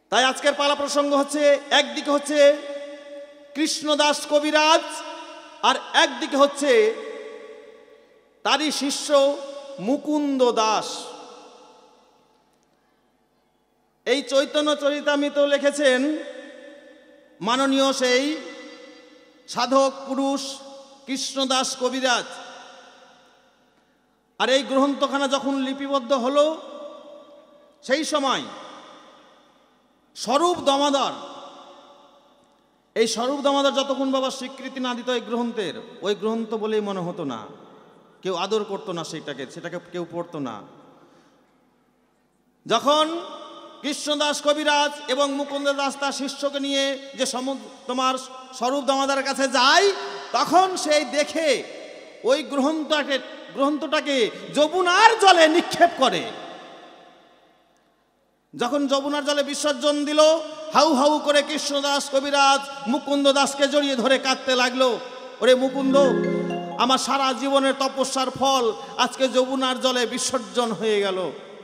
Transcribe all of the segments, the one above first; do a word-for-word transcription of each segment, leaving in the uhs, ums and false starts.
তাই আজকের পালা প্রসঙ্গ হচ্ছে, একদিকে হচ্ছে কৃষ্ণদাস কবিরাজ আর একদিকে হচ্ছে তারই শিষ্য মুকুন্দ দাস। এই চৈতন্য চরিতামৃত লিখেছেন মাননীয় সেই সাধক পুরুষ কৃষ্ণদাস কবিরাজ। আর এই গ্রন্থখানা যখন লিপিবদ্ধ হলো, সেই সময় স্বরূপ দামোদর, এই স্বরূপ দামোদর যতক্ষণ বাবা স্বীকৃতি না দিত এই গ্রন্থের, ওই গ্রন্থ বলেই মনে হতো না, কেউ আদর করতো না সেটাকে, সেটাকে কেউ পড়তো না। যখন কৃষ্ণদাস কবিরাজ এবং মুকুন্দ দাস তার শিষ্যকে নিয়ে যে তোমার স্বরূপ দামোদরের কাছে যায়, তখন সেই দেখে ওই গ্রন্থটাকে গ্রন্থটাকে যমুনার জলে নিক্ষেপ করে। যখন যমুনার জলে বিসর্জন দিল, হাউ হাউ করে কৃষ্ণদাস কবিরাজ মুকুন্দ দাসকে জড়িয়ে ধরে কাঁদতে লাগলো, ওরে মুকুন্দ, আমার সারা জীবনের তপস্যার ফল আজকে যমুনার জলে বিসর্জন হয়ে গেল।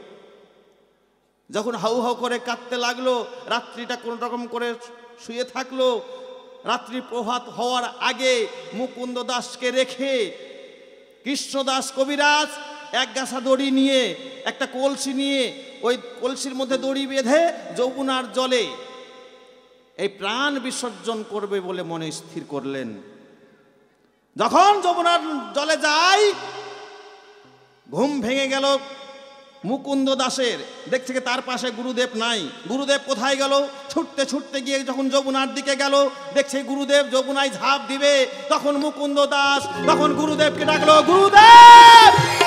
যখন হাউ হাউ করে কাঁদতে লাগলো, রাত্রিটা কোন রকম করে শুয়ে থাকলো। রাত্রি প্রভাত হওয়ার আগে মুকুন্দ দাসকে রেখে কৃষ্ণদাস কবিরাজ এক গাছা দড়ি নিয়ে, একটা কলসি নিয়ে, ওই কলসির মধ্যে দড়ি বেঁধে যমুনার জলে এই প্রাণ বিসর্জন করবে বলে মনে স্থির করলেন। যখন যমুনার জলে যায়, ঘুম ভেঙে গেল মুকুন্দ দাসের। দেখছে তার পাশে গুরুদেব নাই। গুরুদেব কোথায় গেল? ছুটতে ছুটতে গিয়ে যখন যমুনার দিকে গেল, দেখছে গুরুদেব যমুনায় ঝাঁপ দিবে। তখন মুকুন্দ দাস তখন গুরুদেবকে ডাকলো, গুরুদেব!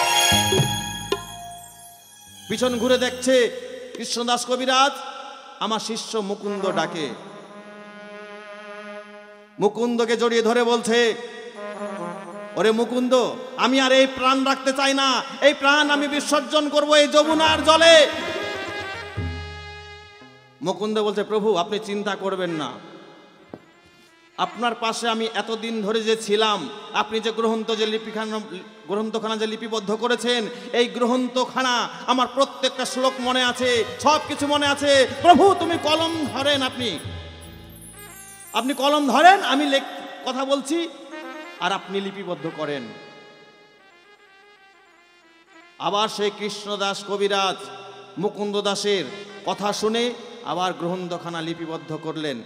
পিছন ঘুরে দেখছে কৃষ্ণদাস কবিরাজ, আমার শিষ্য মুকুন্দ ডাকে। মুকুন্দকে জড়িয়ে ধরে বলছে, ওরে মুকুন্দ, আমি আর এই প্রাণ রাখতে চাই না, এই প্রাণ আমি বিসর্জন করব এই যমুনার জলে। মুকুন্দ বলছে, প্রভু আপনি চিন্তা করবেন না, আপনার পাশে আমি এতদিন ধরে যে ছিলাম, আপনি যে গ্রন্থ যে লিপিখানা গ্রন্থখানা যে লিপিবদ্ধ করেছেন, এই গ্রন্থখানা আমার প্রত্যেকটা শ্লোক মনে আছে, সব কিছু মনে আছে। প্রভু তুমি কলম ধরেন, আপনি আপনি কলম ধরেন, আমি কথা বলছি আর আপনি লিপিবদ্ধ করেন। আবার সেই কৃষ্ণদাস কবিরাজ মুকুন্দ দাসের কথা শুনে আবার গ্রন্থখানা লিপিবদ্ধ করলেন।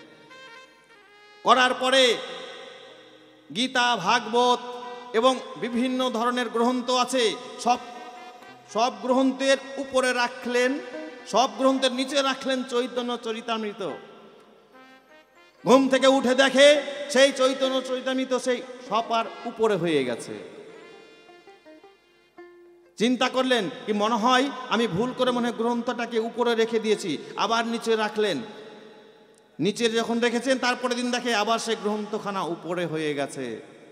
করার পরে গীতা, ভাগবত এবং বিভিন্ন ধরনের গ্রন্থ আছে, সব সব গ্রন্থের উপরে রাখলেন, সব গ্রন্থের নিচে রাখলেন চৈতন্য চরিতামৃত। ঘুম থেকে উঠে দেখে সেই চৈতন্য চরিতামৃত সেই সবার উপরে হয়ে গেছে। চিন্তা করলেন কি মনে হয় আমি ভুল করে মনে হয় গ্রন্থটাকে উপরে রেখে দিয়েছি, আবার নিচে রাখলেন। নিচে যখন রেখেছেন তারপরে দিন দেখে আবার সেই গ্রন্থখানা উপরে হয়ে গেছে।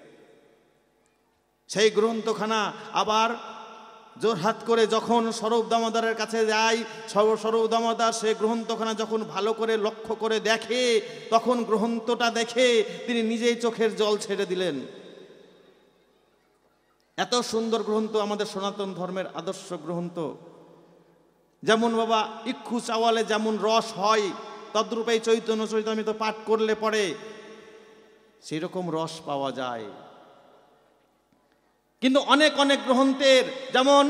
সেই গ্রন্থখানা আবার জোরহাত করে যখন স্বরূপ দামোদরের কাছে যায়, স্বরূপ দামোদর সেই গ্রন্থখানা যখন ভালো করে লক্ষ্য করে দেখে, তখন গ্রন্থটা দেখে তিনি নিজেই চোখের জল ছেড়ে দিলেন। এত সুন্দর গ্রন্থ, আমাদের সনাতন ধর্মের আদর্শ গ্রন্থ। যেমন বাবা ইক্ষু চাওয়ালে যেমন রস হয়, তদ্রূপে চৈতন্য চরিতামৃত পাঠ করলে পরে সেই রকম রস পাওয়া যায়। কিন্তু অনেক অনেক গ্রন্থের, যেমন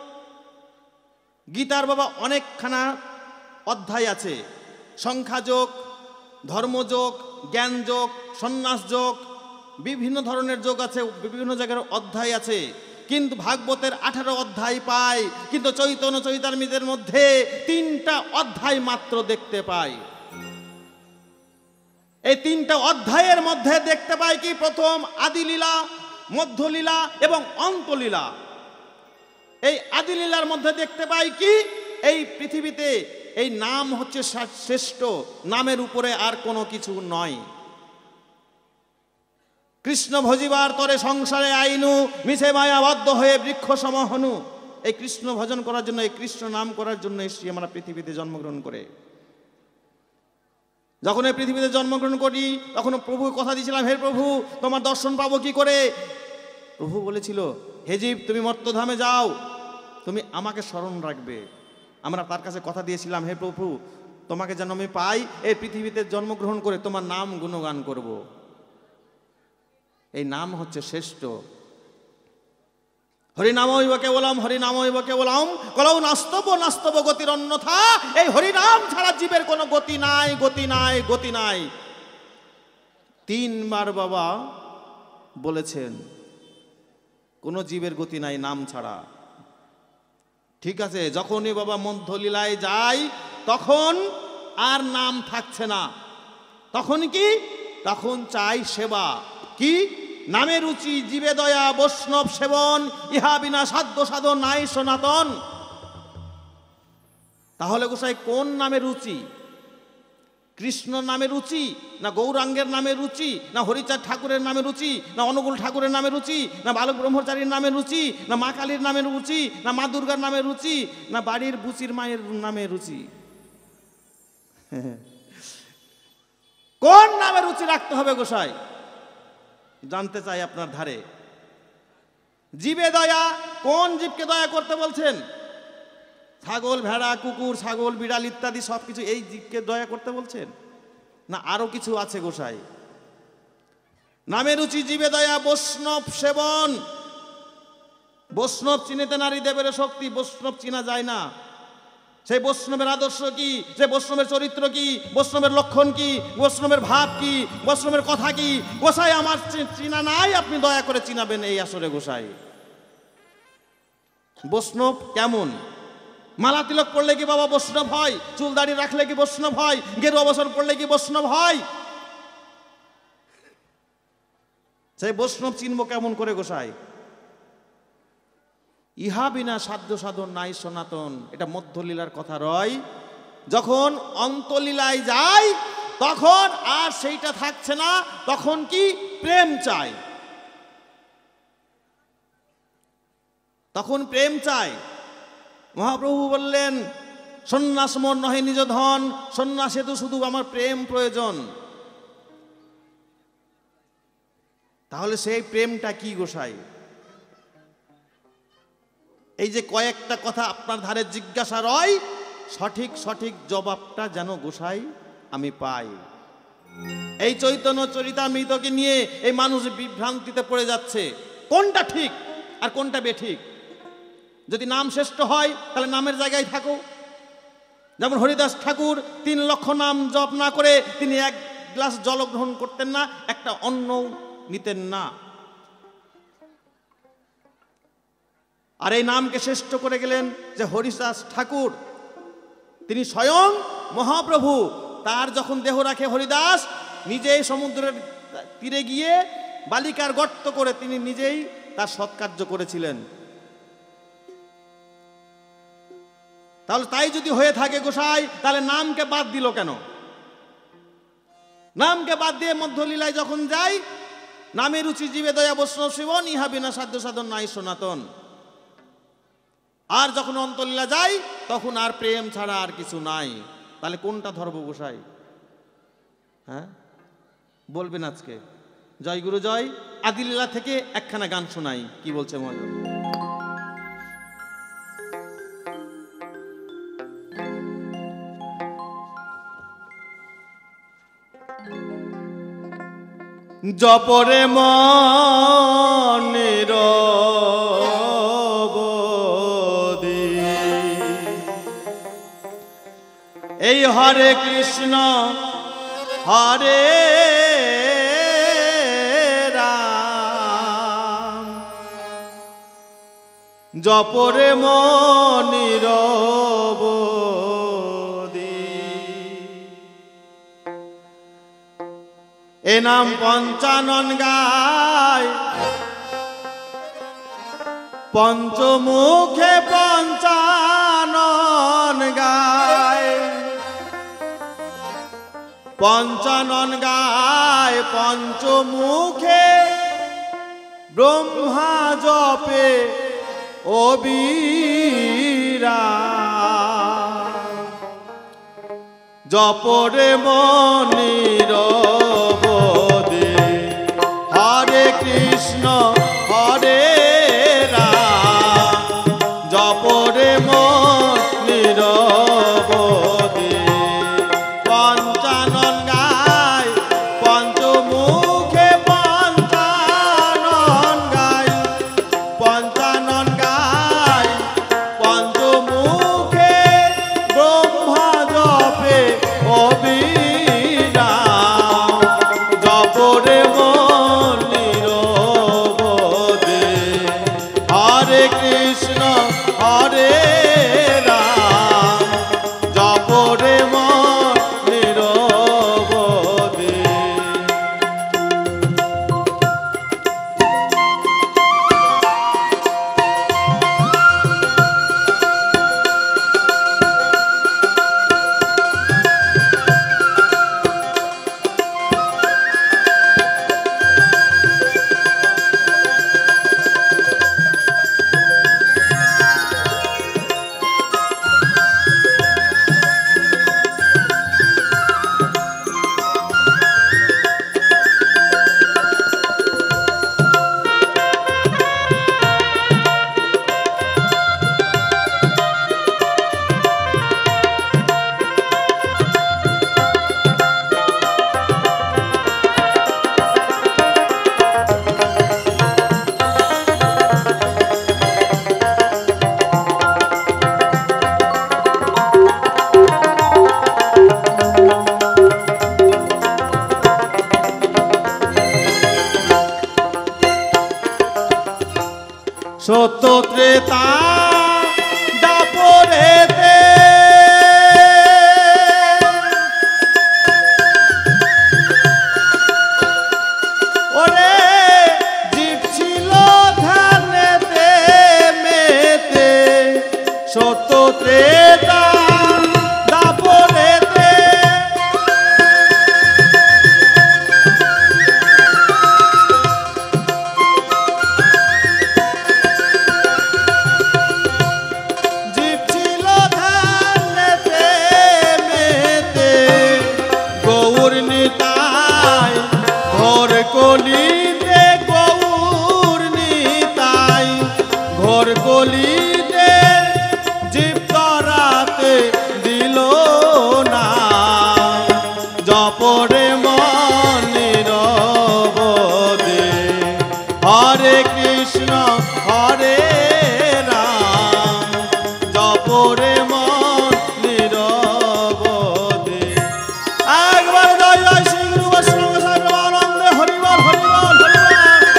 গীতার বাবা অনেকখানা অধ্যায় আছে, সংখ্যাযোগ, ধর্মযোগ, জ্ঞানযোগ, সন্ন্যাস যোগ, বিভিন্ন ধরনের যোগ আছে, বিভিন্ন জায়গার অধ্যায় আছে। কিন্তু ভাগবতের আঠারো অধ্যায় পাই, কিন্তু চৈতন্য চরিতামৃতের মধ্যে তিনটা অধ্যায় মাত্র দেখতে পাই। এই তিনটা অধ্যায়ের মধ্যে দেখতে পাই কি, প্রথম আদিলীলা, মধ্যলীলা এবং অন্তলীলা। এই আদিলীলার মধ্যে দেখতে পাই কি, এই পৃথিবীতে এই নাম হচ্ছে শ্রেষ্ঠ, নামের উপরে আর কোনো কিছু নয়। কৃষ্ণ ভজিবার তরে সংসারে আইনু, মিছে মায়াবদ্ধ হয়ে বৃক্ষ সমহনু। এই কৃষ্ণ ভজন করার জন্য, এই কৃষ্ণ নাম করার জন্য এসেছি আমরা পৃথিবীতে জন্মগ্রহণ করে। যখন এই পৃথিবীতে জন্মগ্রহণ করি তখন প্রভু কথা দিয়েছিলাম, হে প্রভু তোমার দর্শন পাবো কি করে? প্রভু বলেছিল, হে জীব তুমি মর্ত্যধামে যাও, তুমি আমাকে স্মরণ রাখবে। আমরা তার কাছে কথা দিয়েছিলাম, হে প্রভু তোমাকে যেন আমি পাই, এই পৃথিবীতে জন্মগ্রহণ করে তোমার নাম গুণগান করব। এই নাম হচ্ছে শ্রেষ্ঠ। হরিনাম হইব কেবলম, হরিনাম হইব কেবলম, কলৌ নাস্তব নাস্তব গতির অন্যথা। এই হরিনাম ছাড়া জীবের কোনো গতি নাই, গতি নাই, গতি নাই। তিনবার বাবা বলেছেন কোনো জীবের গতি নাই নাম ছাড়া। ঠিক আছে, যখনই বাবা মধ্যলীলায় যায় তখন আর নাম থাকছে না, তখন কি, তখন চাই সেবা। কি নামে রুচি জীবে দয়া বৈষ্ণব সেবন, ইহা বিনা সাধ্য সাধন নাই সনাতন। তাহলে গোসাই কোন নামে রুচি? কৃষ্ণ নামে রুচি, না গৌরাঙ্গের নামে রুচি, না হরিচাঁদ ঠাকুরের নামে রুচি, না অনুকূল ঠাকুরের নামে রুচি, না বালক ব্রহ্মচারীর নামে রুচি, না মা কালীর নামে রুচি, না মা দুর্গার নামে রুচি, না বাড়ির বুচির মায়ের নামে রুচি? কোন নামে রুচি রাখতে হবে গোসাই? জানতে চাই আপনার ধারে। জীবে দয়া, কোন জীবকে দয়া করতে বলছেন? ছাগল, ভেড়া, কুকুর, ছাগল, বিড়াল ইত্যাদি সবকিছু এই জীবকে দয়া করতে বলছেন, না আরো কিছু আছে গোসাই? নামে রুচি জীবে দয়া বৈষ্ণব সেবন। বৈষ্ণব চিনিতে নারী দেবের শক্তি, বৈষ্ণব চিনা যায় না। সেই বৈষ্ণবের আদর্শ কি, সেই বৈষ্ণবের চরিত্র কি, বৈষ্ণবের লক্ষণ কি, বৈষ্ণবের ভাব কি, বৈষ্ণবের কথা কি, গোসাই আমার চিনা নাই, আপনি দয়া করে চিনাবেন এই আসরে গোসাই। বৈষ্ণব কেমন? মালা তিলক পড়লে কি বাবা বৈষ্ণব হয়? চুল দাড়ি রাখলে কি বৈষ্ণব হয়? গেরুয়া বসন পড়লে কি বৈষ্ণব হয়? সেই বৈষ্ণব চিনব কেমন করে গোসাই? ইহা বিনা সাধ্য সাধন নাই সনাতন। এটা মধ্যলীলার কথা রয়। যখন অন্তলীলায় যায় তখন আর সেইটা থাকছে না, তখন কি প্রেম চাই, তখন প্রেম চাই। মহাপ্রভু বললেন সন্ন্যাস মন নহে নিজ ধন, সন্ন্যাসে তো শুধু আমার প্রেম প্রয়োজন। তাহলে সেই প্রেমটা কি গোসাই? এই যে কয়েকটা কথা আপনার ধারে জিজ্ঞাসা রয়, সঠিক সঠিক জবাবটা যেন গোসাই আমি পাই। এই চৈতন্য চরিতামৃতকে নিয়ে এই মানুষ বিভ্রান্তিতে পড়ে যাচ্ছে, কোনটা ঠিক আর কোনটা বেঠিক। যদি নাম শ্রেষ্ঠ হয় তাহলে নামের জায়গায় থাকো। যেমন হরিদাস ঠাকুর তিন লক্ষ নাম জপ না করে তিনি এক গ্লাস জল গ্রহণ করতেন না, একটা অন্ন নিতেন না। আর এই নামকে শ্রেষ্ঠ করে গেলেন যে হরিদাস ঠাকুর, তিনি স্বয়ং মহাপ্রভু। তার যখন দেহ রাখে হরিদাস, নিজেই সমুদ্রের তীরে গিয়ে বালিকার গর্ত করে তিনি নিজেই তার সৎকার্য করেছিলেন। তাহলে তাই যদি হয়ে থাকে গোসাই, তাহলে নামকে বাদ দিল কেন? নামকে বাদ দিয়ে মধ্যলীলায় যখন যাই, নামে রুচি জীবে দয়া বৈষ্ণব সেবন, ইহা বিনা সাধ্য সাধন নাই সনাতন। আর যখন অন্তলীলা যাই তখন আর প্রেম ছাড়া আর কিছু নাই। তাহলে কোনটা ধর্ম গোসাই? হ্যাঁ বলবেন আজকে? জয় গুরু জয়। আদিলীলা থেকে একখানা গান শোনাই, কি বলছে মজা? জপরে মনের এই হরে কৃষ্ণ হরে রাম, জপরে মনির এ নাম পঞ্চানন গায়, পঞ্চমুখে পঞ্চানন গায়, পঞ্চানন গায় পঞ্চমুখে, ব্রহ্মা জপে অবিরা, জপরে মনির বোধে, হরে কৃষ্ণ হরে রাম, জপরে মনির বোধে। সত্য ত্রেতা দাপরেতে ওরে জীব ছিল ধ্যানেতে মেতে সত্য ত্রেতা দাপরেতে জীব ছিল ধ্যানেতে মেতে গৌর নিতাই ঘর কলিতে গৌর নিতাই ঘর কলিতে জীব তরাতে দিল না জপরে মন নীরবদে হরে কৃষ্ণ হরে রাম জপরে মন নীরবদে একবার জয় জয় শ্রী গুরু বৈষ্ণব সর্বানন্দে হরিবল হরিবল হরিবল।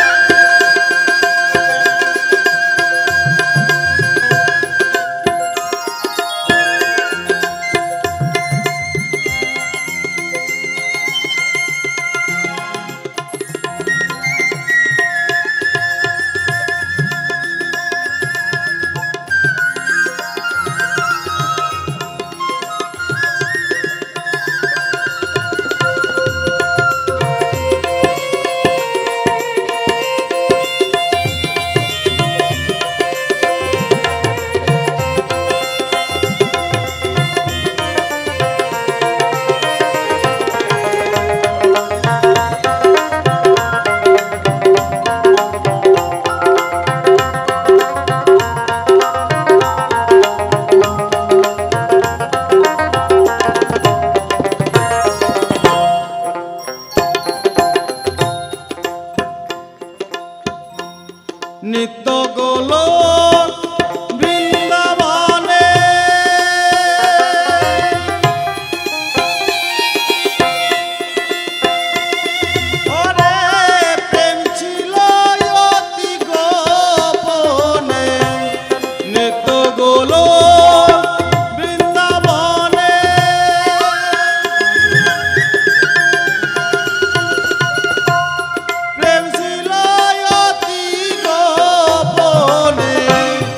নিত্য গোলক বৃন্দাবনে ওরে প্রেম ছিল অতি গোপনে নিত্য গোলক বৃন্দাবনে প্রেম ছিল অতি গোপনে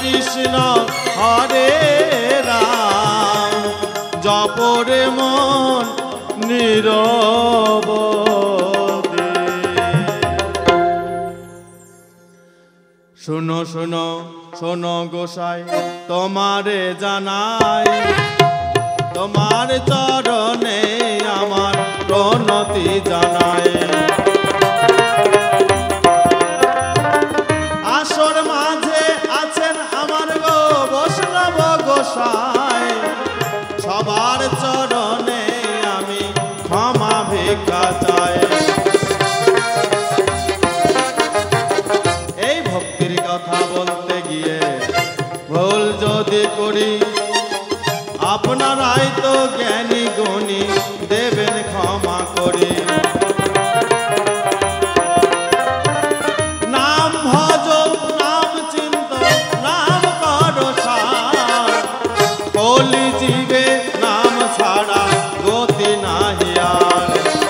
কৃষ্ণ হরে রাম জপরে মন নীরবদে। শুনো শুনো শোনো গোসাই তোমারে জানাই, তোমার চরণে আমার প্রণতি জানাই। আসর মাঝে আছেন আমার গো বৈষ্ণব গোসাই, সবার চরণে আমি ক্ষমা ভিক্ষা চাই। এই ভক্তির কথা বলতে গিয়ে ভুল যদি করি, আপনারাই তো জ্ঞানী গুণী দেবেন ক্ষমা করি। নাম ভজ নাম চিন্ত নাম করো সার, কলি জীবে নাম ছাড়া গতি নাহি আর।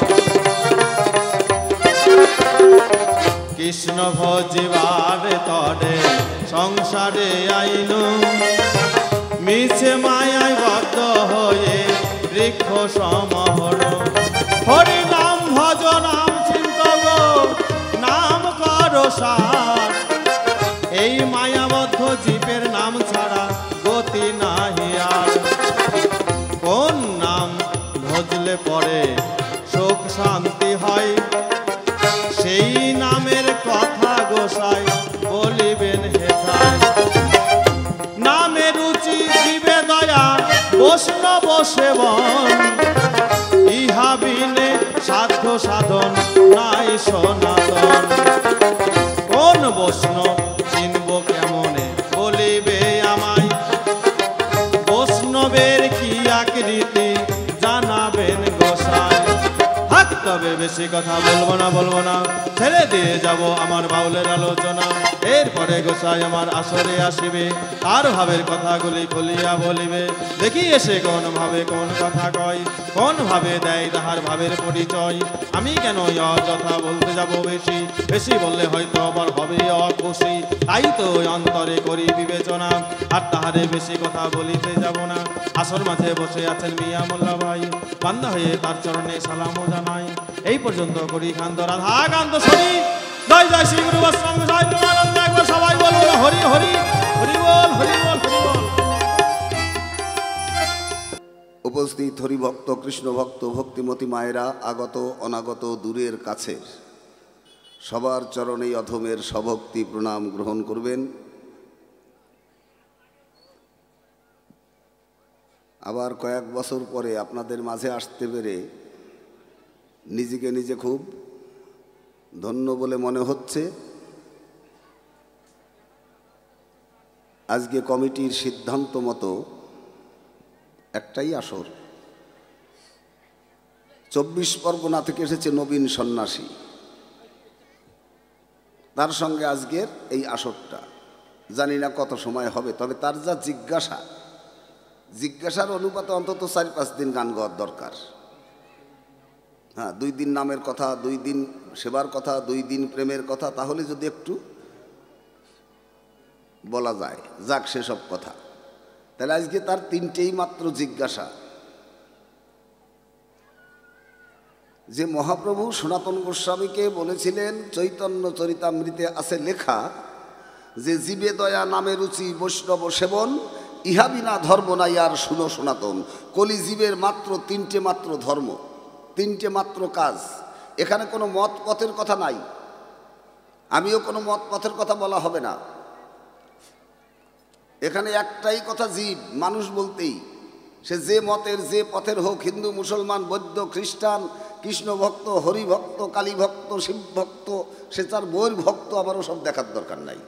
কৃষ্ণ ভজিবার তরে সংসারে আইনু, মিছে মায়ায় বদ্ধ হয়ে বৃক্ষ সমহর। হরি নাম ভজ নাম চিন্ত গো নাম করো সার, এই মায়াবদ্ধ জীবের নাম ছাড়া গতি নাহি আর। কোন নাম ভজলে পরে সুখ শান্তি হয়, সেই নামের কথা গোসাই বলিবেন হেথায়। নামে রুচি দিবে দয়া বৈষ্ণব সেবন, ইহা বিনে সাধ্য সাধন নাই সনাতন। কোন বৈষ্ণব চিনব কেমনে বলিবে আমায়, বৈষ্ণবের কি আকৃতি জানাবেন গোসাই। হাক তবে বেশি কথা বলবো না বলবো না, ছেড়ে দিয়ে যাব আমার বাউলের আলোচনা। এরপরে গোসাই আমার আসরে আসিবে, তার ভাবের কথাগুলি খুলিয়া বলিবে। দেখি এসে কোন ভাবে কোন কথা কয়, কোন ভাবে দেয় তাহার ভাবের পরিচয়। আমি কেন অযথা বলতে যাব বেশি, বেশি বললে হয়তো আবার হবে অখুশি। তাই তো অন্তরে করি বিবেচনা, আর তাহারে বেশি কথা বলিতে যাব না। আসর মাঝে বসে আছেন মিয়া মোল্লা ভাই, বান্দা হয়ে তার চরণে সালামও জানাই। এই পর্যন্ত করি কান্ত রাধা কান্ত শরী। জয় জয় শ্রী গুরু বৈষ্ণব সাহেব প্রেমানন্দ। একবার সবাই বলবো হরি হরি হরি বল হরি বল হরি বল। উপস্থিত হরিভক্ত কৃষ্ণ ভক্ত ভক্তিমতী মায়েরা, আগত অনাগত দূরের কাছের সবার চরণেই অধমের সভক্তি প্রণাম গ্রহণ করবেন। আবার কয়েক বছর পরে আপনাদের মাঝে আসতে পেরে নিজেকে নিজে খুব ধন্য বলে মনে হচ্ছে। আজকে কমিটির সিদ্ধান্ত মতো একটাই আসর, চব্বিশ পরগনা থেকে এসেছে নবীন সন্ন্যাসী, তার সঙ্গে আজকের এই আসরটা। জানি না কত সময় হবে, তবে তার যা জিজ্ঞাসা, জিজ্ঞাসার অনুপাতে অন্তত চার পাঁচ দিন গান গাওয়ার দরকার। হ্যাঁ, দুই দিন নামের কথা, দুই দিন সেবার কথা, দুই দিন প্রেমের কথা, তাহলে যদি একটু বলা যায়। যাক সেসব কথা, তাহলে আজকে তার তিনটেই মাত্র জিজ্ঞাসা যে মহাপ্রভু সনাতন গোস্বামীকে বলেছিলেন, চৈতন্য চরিতামৃতে আছে লেখা যে জীবে দয়া নামে রুচি বৈষ্ণব সেবন, ইহা বিনা ধর্ম নাই আর শুনো সনাতন। কলি জীবের মাত্র তিনটে মাত্র ধর্ম, তিনটে মাত্র কাজ। এখানে কোনো মত পথের কথা নাই, আমিও কোনো মত পথের কথা বলা হবে না। এখানে একটাই কথা, জীব মানুষ বলতেই সে যে মতের যে পথের হোক, হিন্দু মুসলমান বৌদ্ধ খ্রিস্টান, কৃষ্ণ ভক্ত হরি ভক্ত কালী ভক্ত শিব ভক্ত, সে তার বইয়ের ভক্ত, আমারও সব দেখার দরকার নাই।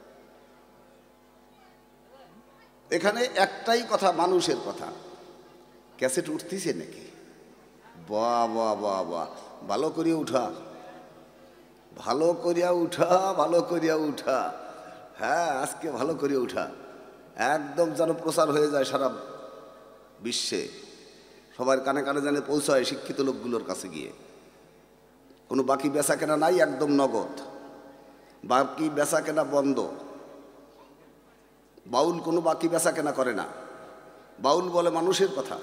এখানে একটাই কথা, মানুষের কথা। ক্যাসেট উঠতেছে নাকি? বাহ বাহ বাহ বাহ, ভালো করিয়া উঠা, ভালো করিয়া উঠা, ভালো করিয়া উঠা। হ্যাঁ, আজকে ভালো করিয়া উঠা, একদম যেন প্রচার হয়ে যায় সারা বিশ্বে, সবার কানে কানে যেন পৌঁছায় শিক্ষিত লোকগুলোর কাছে গিয়ে। কোনো বাকি বেচা কেনা নাই, একদম নগদ, বাকি বেচা কেনা বন্ধ। বাউল কোনো বাকি বেচা কেনা করে না। বাউল বলে মানুষের কথা,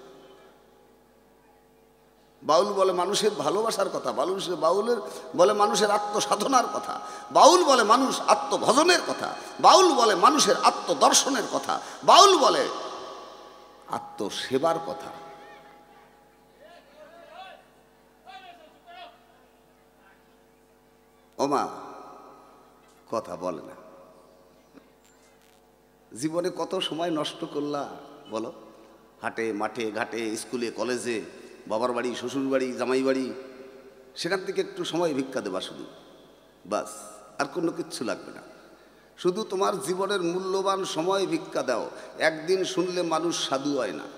বাউল বলে মানুষের ভালোবাসার কথা, বাউল বাউলের বলে মানুষের আত্মসাধনার কথা, বাউল বলে মানুষ আত্মভজনের কথা, বাউল বলে মানুষের আত্মদর্শনের কথা, বাউল বলে আত্মসেবার কথা। ওমা কথা বলে না। জীবনে কত সময় নষ্ট করলা বলো, হাটে মাঠে ঘাটে, স্কুলে কলেজে, বাবার বাড়ি শ্বশুর বাড়ি জামাই বাড়ি, সেখান থেকে একটু সময় ভিক্ষা দেবা শুধু, বাস, আর কোনো কিচ্ছু লাগবে না। শুধু তোমার জীবনের মূল্যবান সময় ভিক্ষা দাও। একদিন শুনলে মানুষ সাধু হয় না।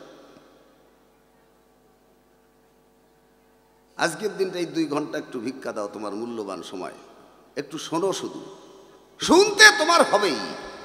আজকের দিনটা এই দুই ঘন্টা একটু ভিক্ষা দাও, তোমার মূল্যবান সময় একটু শোনো। শুধু শুনতে তোমার হবেই।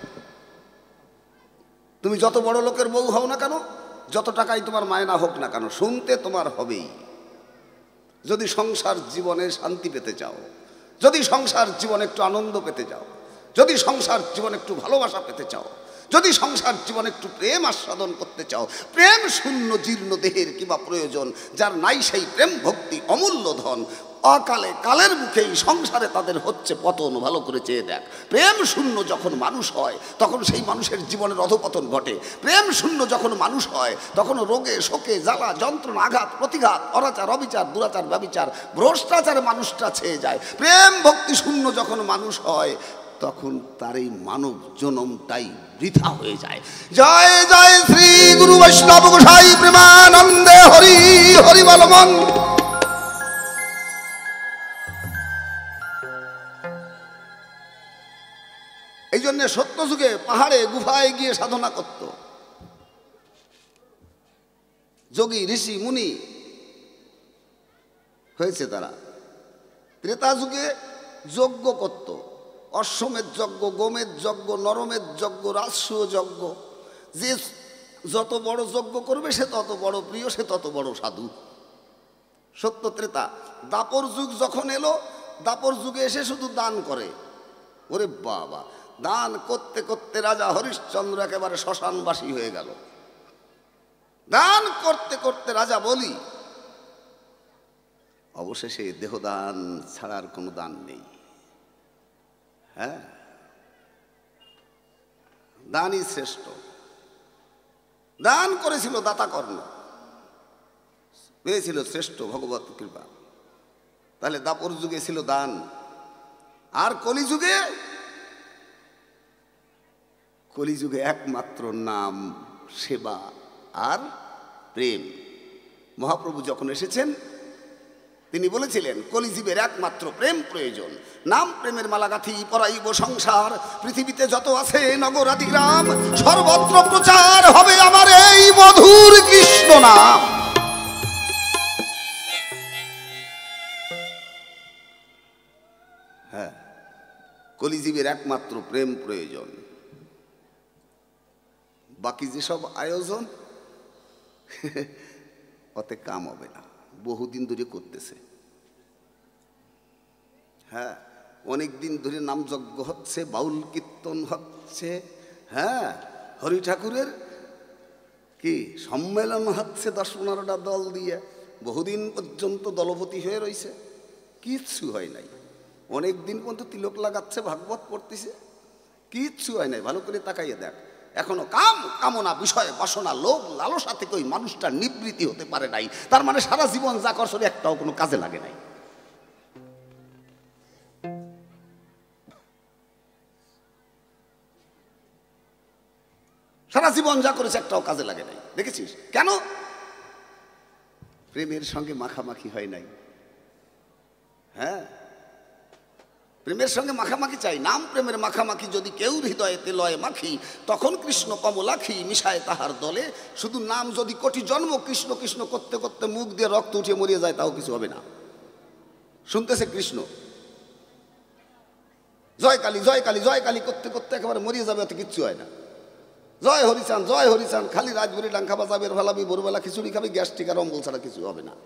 তুমি যত বড় লোকের বউ হও না কেন, যত টাকাই তোমার মায়না হোক না কেন, শুনতে তোমার হবেই। যদি সংসার জীবনে শান্তি পেতে চাও, যদি সংসার জীবনে একটু আনন্দ পেতে চাও, যদি সংসার জীবনে একটু ভালোবাসা পেতে চাও, যদি সংসার জীবনে একটু প্রেম আস্বাদন করতে চাও, প্রেম শূন্য জীর্ণ দেহের কিবা প্রয়োজন, যার নাই সেই প্রেম ভক্তি অমূল্য ধন। অকালে কালের মুখেই সংসারে তাদের হচ্ছে পতন, ভালো করে চেয়ে দেখ। প্রেম শূন্য যখন মানুষ হয় তখন সেই মানুষের জীবনের অধপতন ঘটে। প্রেম শূন্য যখন মানুষ হয় তখন রোগে শোকে জ্বালা যন্ত্রণা আঘাত প্রতিঘাত অনাচার অবিচার দুরাচার ব্যবিচার ভ্রষ্টাচার মানুষটা ছেয়ে যায়। প্রেম ভক্তি শূন্য যখন মানুষ হয় তখন তার এই মানব জনমটাই বৃথা হয়ে যায়। জয় জয় শ্রী গুরু বৈষ্ণব গোসাই প্রেমানন্দে হরি হরি বলমন। এই জন্যে সত্য যুগে পাহাড়ে গুফায় গিয়ে সাধনা করত যোগী ঋষি মুনি হয়েছে তারা। ত্রেতা যুগে যজ্ঞ করত, অশ্বমেধ যজ্ঞ, গোমেধ যজ্ঞ, নরমেধ যজ্ঞ, রাজসূয় যজ্ঞ। যে যত বড় যজ্ঞ করবে সে তত বড় প্রিয়, সে তত বড় সাধু। সত্য ত্রেতা। দাপর যুগ যখন এলো, দাপর যুগে এসে শুধু দান করে। ওরে বাবা, দান করতে করতে রাজা হরিশ্চন্দ্র একেবারে শ্মশানবাসী হয়ে গেল। দান করতে করতে রাজা বলি, অবশেষে দেহদান ছাড়ার কোনো দান নেই। হ্যাঁ, দানই শ্রেষ্ঠ। দান করেছিল দাতা কর্ণ, পেয়েছিল শ্রেষ্ঠ ভগবত কৃপা। তাহলে দাপর যুগে ছিল দান, আর কলিযুগে কলিযুগে একমাত্র নাম, সেবা আর প্রেম। মহাপ্রভু যখন এসেছেন তিনি বলেছিলেন কলিজীবের একমাত্র প্রেম প্রয়োজন। নাম প্রেমের মালাগাথি পরাইব সংসার, পৃথিবীতে যত আছে নগর আদি গ্রাম, সর্বত্র প্রচার হবে আমার এই মধুর কৃষ্ণ নাম। হ্যাঁ, কলিজীবের একমাত্র প্রেম প্রয়োজন। বাকি যেসব আয়োজন অতে কাম হবে না, বহুদিন ধরে করতেছে। হ্যাঁ, অনেক দিন ধরে নামযজ্ঞ হচ্ছে, বাউল কীর্তন হচ্ছে, হ্যাঁ, হরি ঠাকুরের কি সম্মেলন হচ্ছে দশ পনেরোটা দল দিয়ে, বহুদিন পর্যন্ত দলপতি হয়ে রয়েছে, কিচ্ছু হয় নাই। অনেক দিন পর্যন্ত তিলক লাগাচ্ছে, ভাগবত পড়তেছে, কিচ্ছু হয় নাই। ভালো করে তাকাইয়ে দেখ, এখনো কাম কামনা বিষয় বাসনা লোভ লালসা থেকে ওই মানুষটা নিবৃত্তি হতে পারে নাই। তার মানে সারা জীবন যা করছে একটাও কোনো কাজে লাগে নাই। সারা জীবন যা করেছে একটাও কাজে লাগে নাই। দেখেছিস কেন? প্রেমের সঙ্গে মাখামাখি হয় নাই। হ্যাঁ, প্রেমের সঙ্গে মাখামাখি চাই। নাম প্রেমের মাখামাখি যদি কেউ হৃদয়েতে লয় মাখি, তখন কৃষ্ণ কমলাখি মিশায় তাহার দলে। শুধু নাম যদি কোটি জন্ম কৃষ্ণ কৃষ্ণ করতে করতে মুখ দিয়ে রক্ত উঠে মরিয়ে যায়, তাও কিছু হবে না। শুনতেছে কৃষ্ণ, জয় কালী জয় কালী জয় কালী করতে করতে একেবারে মরিয়ে যাবে, অত কিচ্ছু হয় না। জয় হরিচান জয় হরিচান, খালি রাজভরি ডাঙ্কা বাজাবে, ভালাবি ভোরবেলা খিচুড়ি খাবি, গ্যাস্ট্রিক আর অম্বল ছাড়া কিছু হবে না।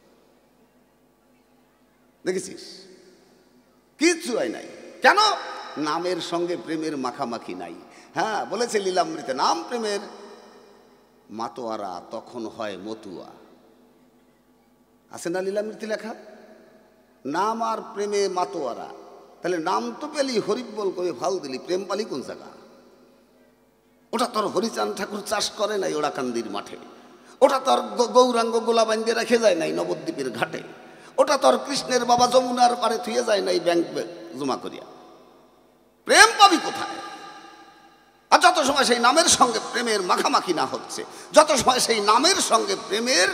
দেখেছিস, কিচ্ছু হয় নাই। কেন? নামের সঙ্গে প্রেমের মাখামাখি নাই। হ্যাঁ বলেছে লীলামৃতে, নাম প্রেমের মাতোয়ারা তখন হয় মতুয়া। আছে না লীলামৃতে লেখা? নাম আর প্রেমে মাতোয়ারা। তাহলে নাম তো পেলি, হরিবল করে ভাল দিলি, প্রেম পালি কোন জায়গা? ওটা তোর হরিচাঁদ ঠাকুর চাষ করে নাই ওড়াকান্দির মাঠে, ওটা তোর গৌরাঙ্গ গোলা বান্ধে রেখে যায় নাই নবদ্বীপের ঘাটে, ওটা তোর কৃষ্ণের বাবা যমুনার পারে থুয়ে যায় নাই ব্যাংক জমা করিয়া। প্রেম পাবি কোথায়? আর যত সময় সেই নামের সঙ্গে প্রেমের মাখামাখি না হচ্ছে, যত সময় সেই নামের সঙ্গে প্রেমের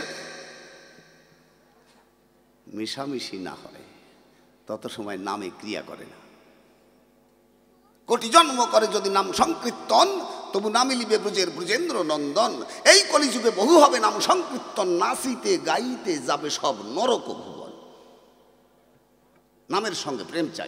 মিশামিশি না হয়, তত সময় নামে ক্রিয়া করে না। কোটি জন্ম করে যদি নাম সংকীর্তন, তবু নামে লিবে ব্রজের ব্রজেন্দ্র নন্দন। এই কলিযুগে বহু হবে নাম সংকীর্তন, নাচিতে গাইতে যাবে সব নরক ভুবন। নামের সঙ্গে প্রেম চাই।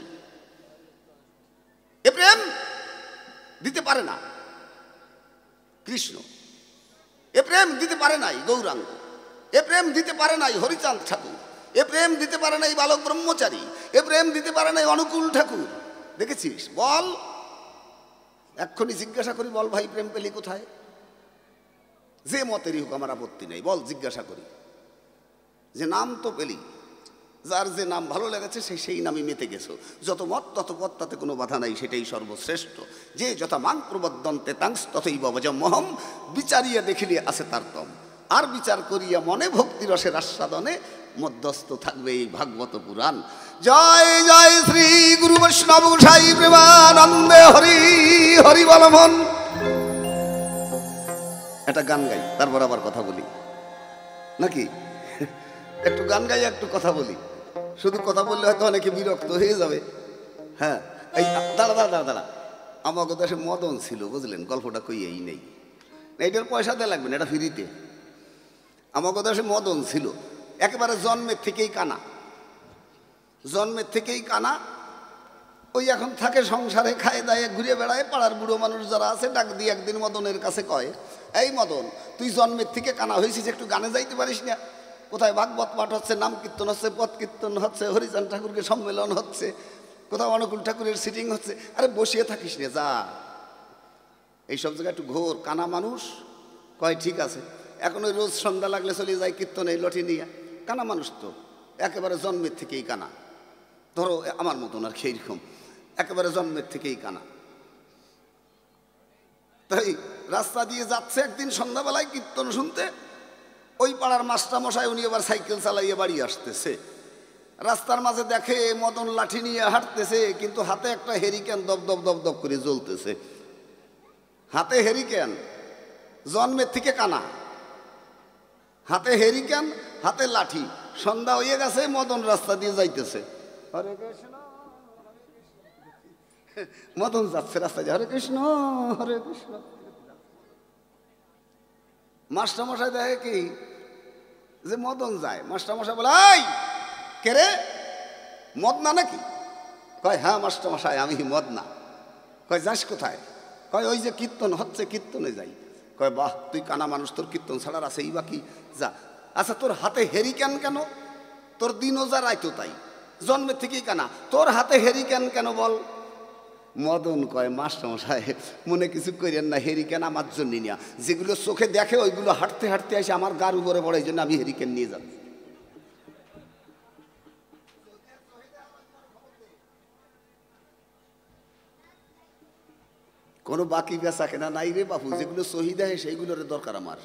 এ প্রেম দিতে পারে না কৃষ্ণ, এ প্রেম দিতে পারে নাই গৌরাঙ্গ, এ প্রেম দিতে পারে নাই হরিচাঁদ ঠাকুর, এ প্রেম দিতে পারে নাই বালক ব্রহ্মচারী, এ প্রেম দিতে পারে নাই অনুকূল ঠাকুর। দেখেছিস? বল, এক্ষুনি জিজ্ঞাসা করি, বল ভাই প্রেম পেলি কোথায়? যে মতেরই হোক আমার আপত্তি নেই, বল জিজ্ঞাসা করি। যে নাম তো পেলি, যার যে নাম ভালো লেগেছে সে সেই নামই মেতে গেছো। যত মত তত পথ, তাতে কোনো বাধা নাই, সেটাই সর্বশ্রেষ্ঠ। যে যথা মাং প্রবদন্তে তাংস তথই ববজম মহম, বিচারিয়া দেখিলে আছে তার তম। আর বিচার করিয়া মনে ভক্তি রসের আস্বাদনে মধ্যস্থ থাকবে এই ভাগবত পুরাণ। জয় জয় শ্রী গুরু বৈষ্ণব সাই প্রেমানন্দে হরি হরি বলমন। একটা গান গাই, তারপর আবার কথা বলি নাকি? একটু গান গাই, একটু কথা বলি। শুধু কথা বললে হয়তো অনেকে বিরক্ত হয়ে যাবে। হ্যাঁ, এই দাঁড়া দাঁড়া দাঁড়া দাঁড়া আমাকে দেশে মদন ছিল, বুঝলেন? গল্পটা কই এই নেই, এইটার পয়সা দেওয়া লাগবে না, এটা ফ্রিতে। আমাকে দেশে মদন ছিল, একেবারে জন্মের থেকেই কানা, জন্মের থেকেই কানা। ওই এখন থাকে সংসারে, খায় দায়ে ঘুরে বেড়ায়। পাড়ার বুড়ো মানুষ যারা আছে ডাক দিয়ে একদিন মদনের কাছে কয়, এই মদন, তুই জন্মের থেকে কানা হয়েছিস, একটু গানে যাইতে পারিস না? কোথায় ভাগবত পাঠ হচ্ছে, নাম কীর্তন হচ্ছে, পথ কীর্তন হচ্ছে, হরিচাঁদ ঠাকুরকে সম্মেলন হচ্ছে, কোথাও অনুকূল ঠাকুরের সিটিং হচ্ছে, আরে বসিয়ে থাকিস না, যা। এইসব জায়গায় একটু ঘোর। কানা মানুষ কয় ঠিক আছে। এখন ওই রোজ সন্ধ্যা লাগলে চলে যায় কীর্তনে লটি নিয়ে। কানা মানুষ তো একেবারে জন্মের থেকেই কানা, ধরো আমার মতন আর কি, এইরকম একেবারে জন্মের থেকেই কানা। তাই রাস্তা দিয়ে যাচ্ছে একদিন সন্ধ্যাবেলায় কীর্তন শুনতে, ওই পাড়ার মাস্টারমশাই, উনি আবার সাইকেল চালাইয়ে বাড়ি আসতেছে। রাস্তার মাঝে দেখে মদন লাঠি নিয়ে হাঁটতেছে, কিন্তু হাতে একটা হেরিকেন দপ দপ দপ দপ করে জ্বলতেছে। হাতে হেরিকেন, জন্মের থেকে কানা, হাতে হেরিকেন, হাতে লাঠি। সন্ধ্যা হয়ে গেছে, মদন রাস্তা দিয়ে যাইতেছে, হরে কৃষ্ণ মদন যাচ্ছে রাস্তা দিয়ে, হরে কৃষ্ণ হরে কৃষ্ণ। মাস্টারমশাই দেখে কি যে মদন যায়, মাস্টারমশাই বলে, এই কে রে, মদনা নাকি? কয় হ্যাঁ মাস্টারমশাই, আমি মদনা। কয় যাস কোথায়? কয় ওই যে কীর্তন হচ্ছে, কীর্তনে যাই। কয় বাহ, তুই কানা মানুষ, তোর কীর্তন ছাড়ার আছে এই বাকি, যা। আচ্ছা তোর হাতে হেরিকেন কেন? তোর দিনও যা রাইতো তাই, জন্মের থেকেই কানা, তোর হাতে হেরিকেন কেন বল? মদন কয় মাস্টারমশাই মনে কিছু করেন না, হেরিকেন আমার জন্য নিয়া, যেগুলো চোখে দেখে ওইগুলো হাঁটতে হাঁটতে আসে আমার গার উপরে পড়ে, এই জন্য আমি হেরিকেন নিয়ে যাচ্ছি। কোনো বাকি বেচা কেনা নাই রে বাপু, যেগুলো সহি দেয় সেইগুলোর দরকার আমার।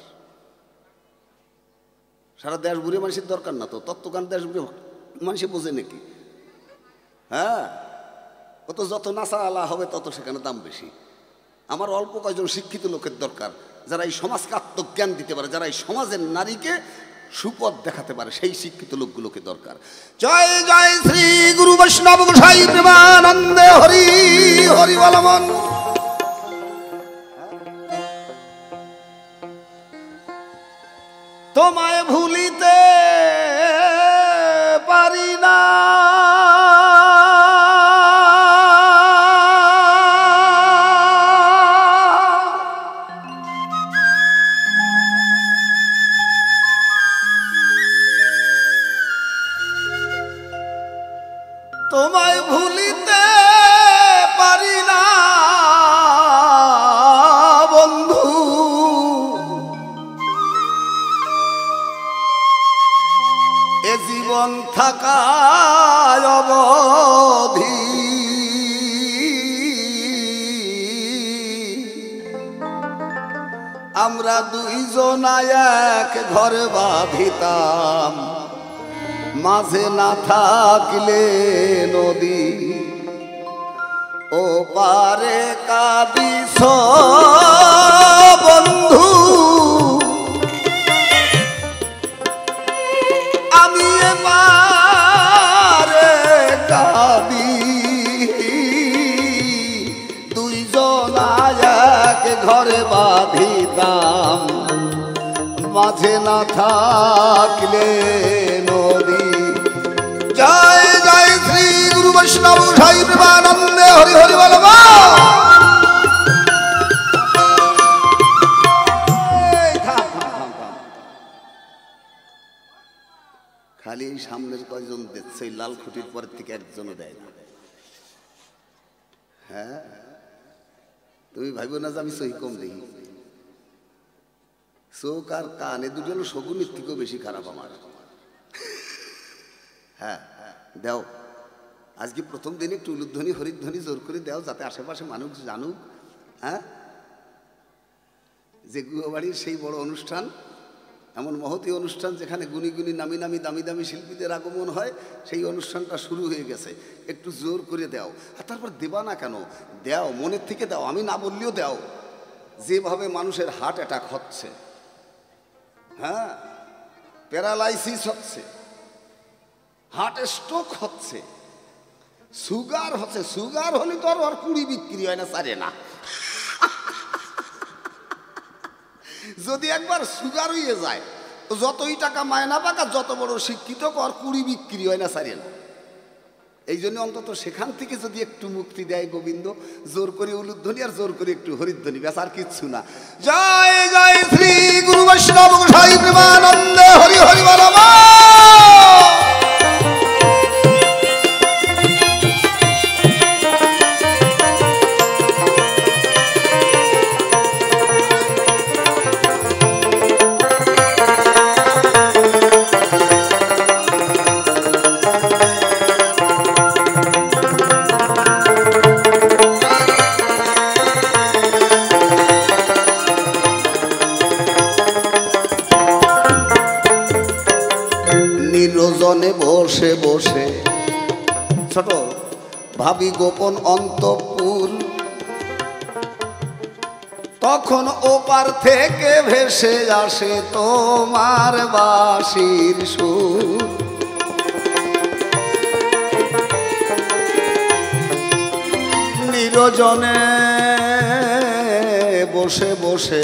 সারা দেশ ঘুরে মানুষের দরকার না তো, তত্ত্বজ্ঞান দেশ ঘুরে মানুষে বোঝে নাকি? হ্যাঁ, ও তো যত নাচা আলা হবে তত সেখানে দাম বেশি। আমার অল্প কয়েকজন শিক্ষিত লোকের দরকার, যারা এই সমাজকে আত্মজ্ঞান দিতে পারে, যারা এই সমাজের নারীকে সুপথ দেখাতে পারে, সেই শিক্ষিত লোকগুলোকে দরকার। জয় জয় শ্রী গুরু বৈষ্ণব গোসাই প্রেমানন্দে হরি হরি বলমন। তোমায় ভুলিতে পারি না, তোমায় ভুলিতে পারি আমরা দুইজন এক ঘর বাঁধিতাম, মাঝে না থাকলে নদী, ও পারে কাঁদিস বন্ধু, আমি এবারে কাঁদি। দুইজন এক ঘরে বাঁধিতাম, মাঝে না থাকলে নদী। জয় জয় শ্রী গুরু বৈষ্ণব সাই প্রেমানন্দে হরি হরি বল। খালি সামনের কয়জন দিচ্ছে, লাল খুঁটির পরের থেকে একজনও দেয় না। হ্যাঁ, তুমি ভাইব না যে আমি সহি কম দেখি। চোখ আর কান এ দুটো হলো শগুনের থেকেও বেশি খারাপ আমার। হ্যাঁ দেও, আজকে প্রথম দিনে একটু উলুধ্বনি হরিধ্বনি জোর করে দেও, যাতে আশেপাশে মানুষ জানুক। হ্যাঁ, যে গুহবাড়ির সেই বড় অনুষ্ঠান, এমন মহতী অনুষ্ঠান যেখানে গুণী গুণী নামি নামি দামি দামি শিল্পীদের আগমন হয়, সেই অনুষ্ঠানটা শুরু হয়ে গেছে। একটু জোর করে দাও। আর তারপর দেবা না কেন, দাও, মনের থেকে দাও, আমি না বললেও দাও। যেভাবে মানুষের হার্ট অ্যাটাক হচ্ছে, হ্যাঁ, প্যারালাইসিস হচ্ছে, হার্ট স্ট্রোক হচ্ছে, সুগার হচ্ছে। সুগার হলে তো আর কুড়ি বিক্রি হয় না, সারে না। যদি একবার সুগার হয়ে যায়, যতই টাকা মায়না পাকা, যত বড় শিক্ষিত কর, কুড়ি বিক্রি হয় না, সারে না। এই জন্য অন্তত সেখান থেকে যদি একটু মুক্তি দেয় গোবিন্দ, জোর করে উলুধ্বনি আর জোর করে একটু হরিধ্বনি, ব্যাস আর কিচ্ছু না। জয় জয় শ্রী গুরু বৈষ্ণব সাই প্রেমানন্দে হরি হরি বল। নিরজনে বসে বসে ছোট ভাবি গোপন অন্তঃপুর, তখন ওপার থেকে ভেসে আসে তোমার বাঁশির সুর। নিরজনে বসে বসে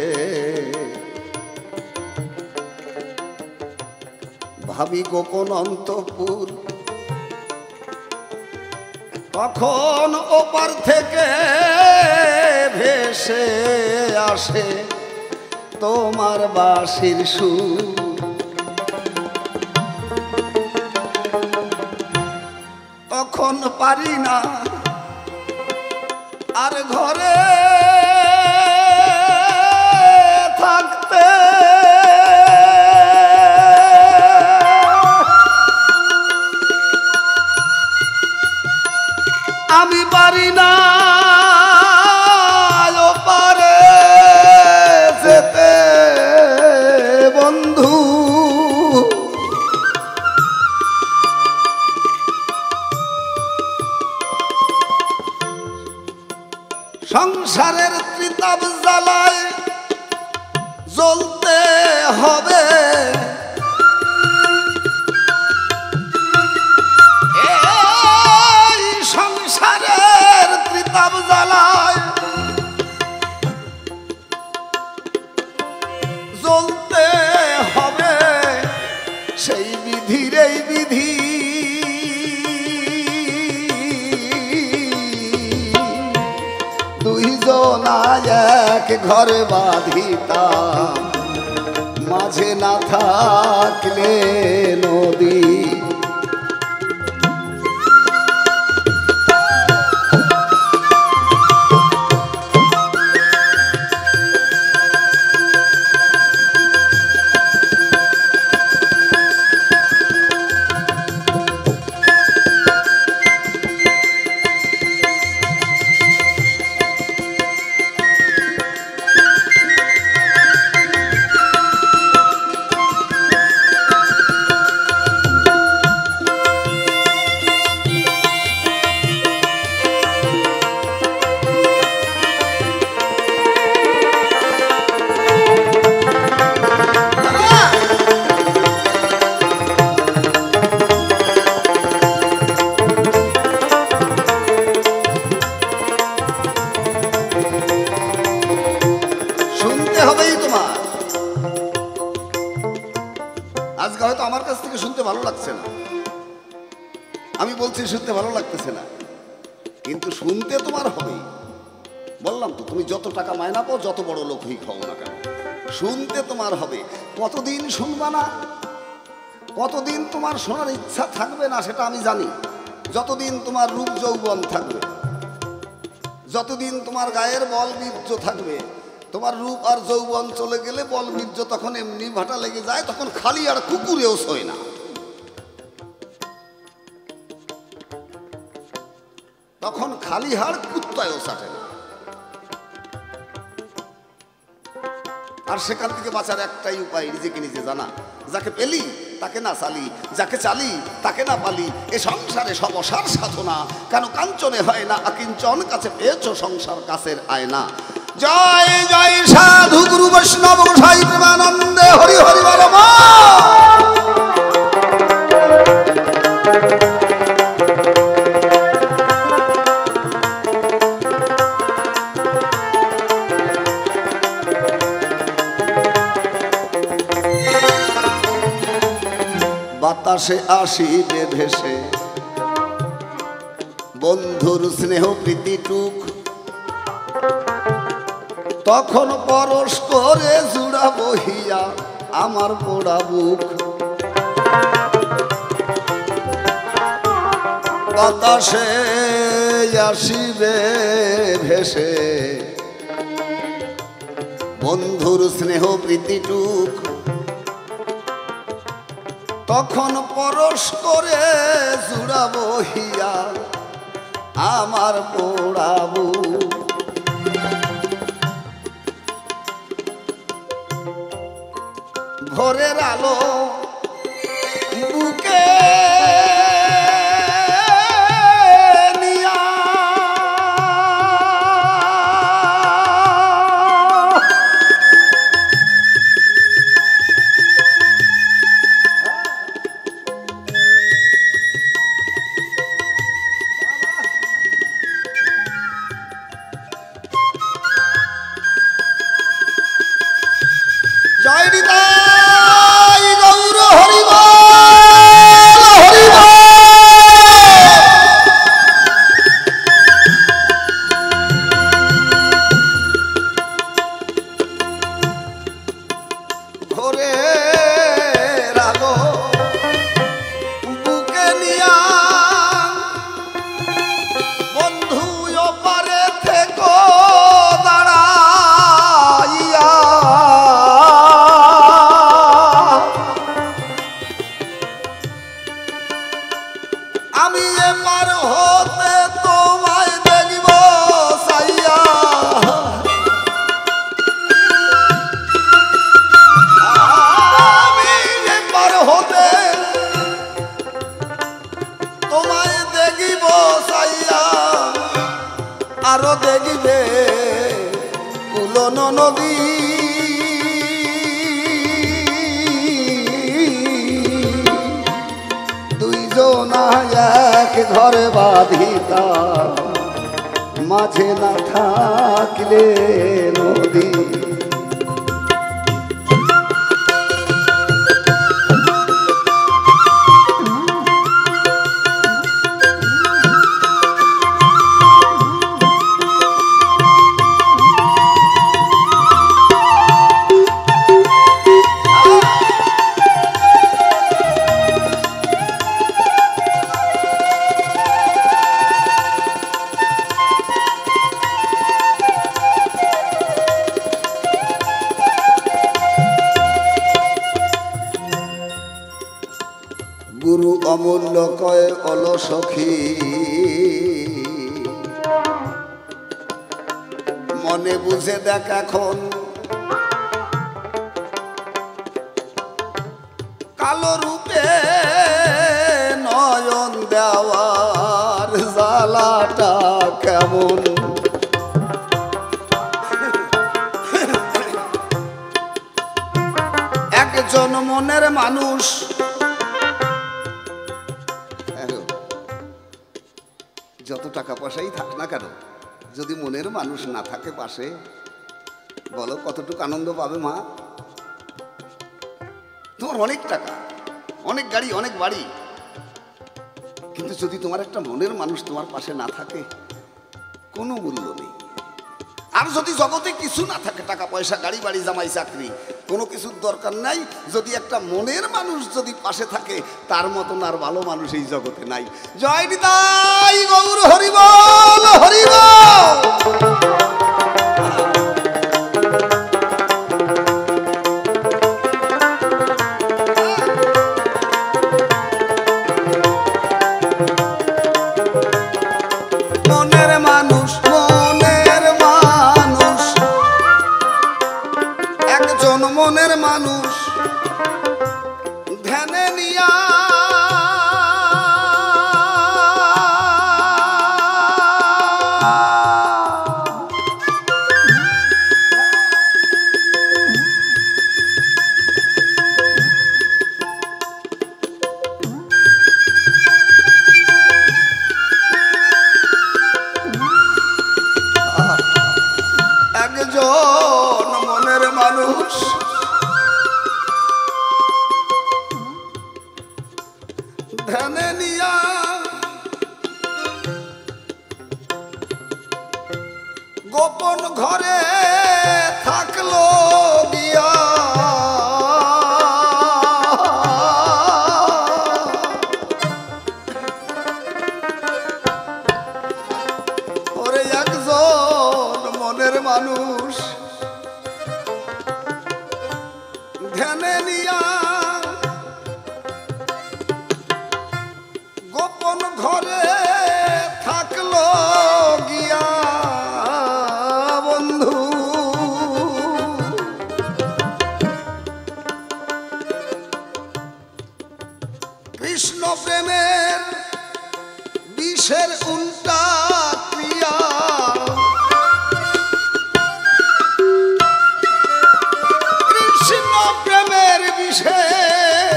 ভাবি গোপন অন্তঃপুর, তখন ওপার থেকে ভেসে আসে তোমার বাঁশির সুর। তখন পারি না আর ঘরে থাকতে, আমি পারি না ওপারে যেতে বন্ধু। সংসারের ত্রিতাপ জ্বালায় জ্বলতে হবে, এই সংসারের ত্রিতাপ জ্বালায় জ্বলতে হবে, সেই বিধির এই বিধি। দুইজন এক ঘরে বাঁধিতাম, মাঝে না থাকলে নদী। শুনতে ভালো লাগছে না, আমি বলছি শুনতে ভালো লাগতেছে না, কিন্তু শুনতে তোমার হবেই। বললাম তো, তুমি যত টাকা মায়না পাও, যত বড় লোক হই খাও না কেন, শুনতে তোমার হবে। কতদিন শুনবা না, কতদিন তোমার শোনার ইচ্ছা থাকবে না সেটা আমি জানি। যতদিন তোমার রূপ যৌবন থাকবে, যতদিন তোমার গায়ের বল বীর্য থাকবে, তোমার রূপ আর যৌবন চলে গেলে বল বীর্য তখন এমনি ভাটা লেগে যায়, তখন খালি আর কুকুরেও সয় না, তখন খালি হাড় কুত্তায়ও চাটে না। আর সেখান থেকে বাঁচার একটাই উপায়, নিজেকে নিজে জানা। যাকে পেলি তাকে না চালি, যাকে চালি তাকে না পালি, এ সংসারে সব অসার সাধনা, কেন কাঞ্চনে হয় না আকিঞ্চন, কাছে পেয়েছ সংসার কাছের আয়না। জয় জয় সাধু গুরু বৈষ্ণব গোসাই প্রেমানন্দে, হরি হরি বল মা। বাতাসে আসিবে ভেসে বন্ধুর স্নেহ প্রীতিটুক, তখন পরশ করে জুড়া বহিয়া আমার পোড়া বুক। বাতাসে আসিবে ভেসে বন্ধুর স্নেহ প্রীতিটুক, তখন পরশ করে জুড়া বহিয়া আমার পোড়া বুক। ভোরের আলো বুকে নিয়া, জয় নিতাই গৌর হরি বল, হরি বল। ভোরের আলো বুকে নিয়া বন্ধু ওপারে থেকো দাঁড়াইয়া, আমি এপার হতে তোমায় দেখব সাইয়া। আমি এপার হতে তোমায় দেখব সাইয়া, আরো দেখবে কুলন নদী, দুইজনা এক ঘরে বাঁধিতা, মাঝে না থাকলে নদী। গুরু অমূল্য কয় অল সখী, মনে বুঝে দেখ এখন কালো রূপে নয়ন দেওয়ার জ্বালাটা কেমন। একজন মনের মানুষ যত টাকা পয়সাই থাক না কেন, যদি মনের মানুষ না থাকে পাশে, বলো কতটুকু আনন্দ পাবে মা? তোমার অনেক টাকা, অনেক গাড়ি, অনেক বাড়ি, কিন্তু যদি তোমার একটা মনের মানুষ তোমার পাশে না থাকে, কোনো মূল্য নেই। আর যদি জগতে কিছু না থাকে, টাকা পয়সা, গাড়ি বাড়ি, জামাই চাকরি, কোনো কিছুর দরকার নাই, যদি একটা মনের মানুষ যদি পাশে থাকে, তার মতন আর ভালো মানুষ এই জগতে নাই। জয় নিতাই গৌর হরি বল, হরি বল। মনের মানুষ, মনের মানুষ, একজন মনের মানুষ ধ্যানে নিয়া একজন মনের মানুষ ধ্যানে নিয়া গোপন ঘরে থাকলো গিয়া, ওরে একজন মনের মানুষ ধ্যানে নিয়া গোপন ঘরে থাকলো গিয়া। বন্ধু কৃষ্ণ প্রেমের বিষের উল্টা ক্রিয়া, কৃষ্ণ প্রেমের বিষের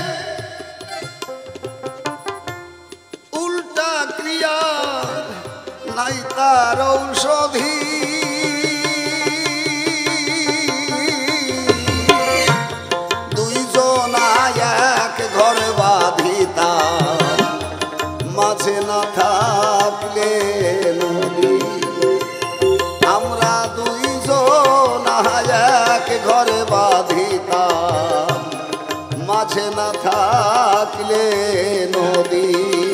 উল্টা ক্রিয়া, নাই তার ঔষধি। দুইজন এক ঘর বাঁধিতা, মাঝে না থাকলে নদী। আমরা দুইজন এক ঘরে বাঁধিতা, মাঝে না থাকলে নদী।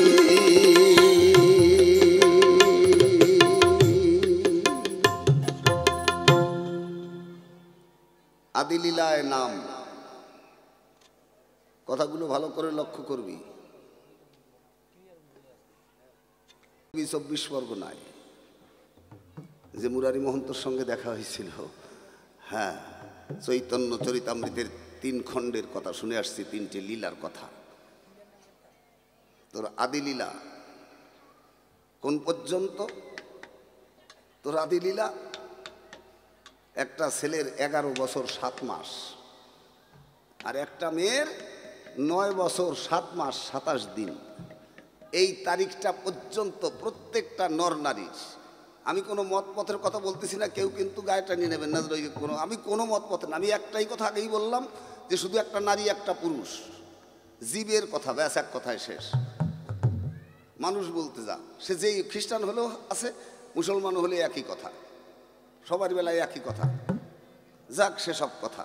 আদিলীলায় নাম, কথাগুলো ভালো করে লক্ষ্য করবি। চব্বিশ পরগনায় যে মুরারি মহন্তর সঙ্গে দেখা হয়েছিল, হ্যাঁ, চৈতন্য চরিতামৃতের তিন খণ্ডের কথা শুনে আসছি, তিনটে লীলার কথা। তোর আদিলীলা কোন পর্যন্ত? তোর আদিলীলা একটা ছেলের এগারো বছর সাত মাস, আর একটা মেয়ের নয় বছর সাত মাস সাতাশ দিন। এই তারিখটা পর্যন্ত প্রত্যেকটা নর নারীর, আমি কোনো মত পথের কথা বলতেছি না, কেউ কিন্তু গায়েটা নিয়ে নেবেন না, কোনো আমি কোনো মত পথে না, আমি একটাই কথা আগেই বললাম যে শুধু একটা নারী একটা পুরুষ, জীবের কথা, ব্যাস, এক কথায় শেষ। মানুষ বলতে যা, সে যেই খ্রিস্টান হলেও আছে, মুসলমান হলে একই কথা, সবার বেলায় একই কথা, যাক সেসব কথা।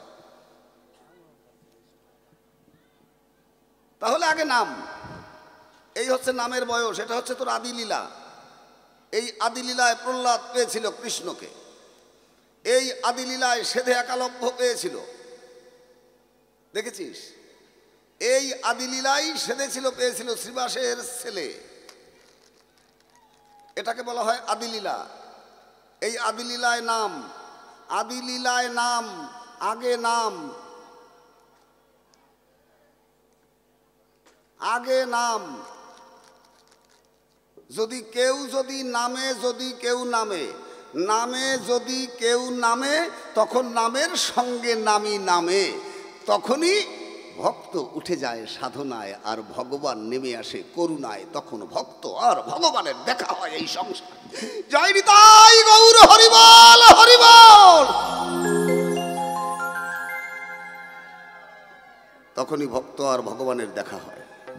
তাহলে আগে নাম, এই হচ্ছে নামের বয়স, এটা হচ্ছে তোর আদিলীলা। এই আদিলীলায় প্রহ্লাদ পেয়েছিল কৃষ্ণকে, এই আদিলীলায় সেধে একালব্য পেয়েছিল, দেখেছিস? এই আদিলীলাই সেধে ছিল পেয়েছিল শ্রীবাসের ছেলে, এটাকে বলা হয় আদিলীলা। এই আদিলীলায় নাম, আদিলীলায় নাম, আগে নাম, আগে নাম। যদি কেউ যদি নামে, যদি কেউ নামে, নামে যদি কেউ নামে, তখন নামের সঙ্গে নামি নামে, তখনই ভক্ত উঠে যায় সাধনায়, আর ভগবান নেমে আসে করুণায়, তখন ভক্ত আর ভগবানের দেখা হয় এই সংসার। জয় নিতাই গৌর হরি বল, হরি বল। তখনই ভক্ত আর ভগবানের দেখা হয়।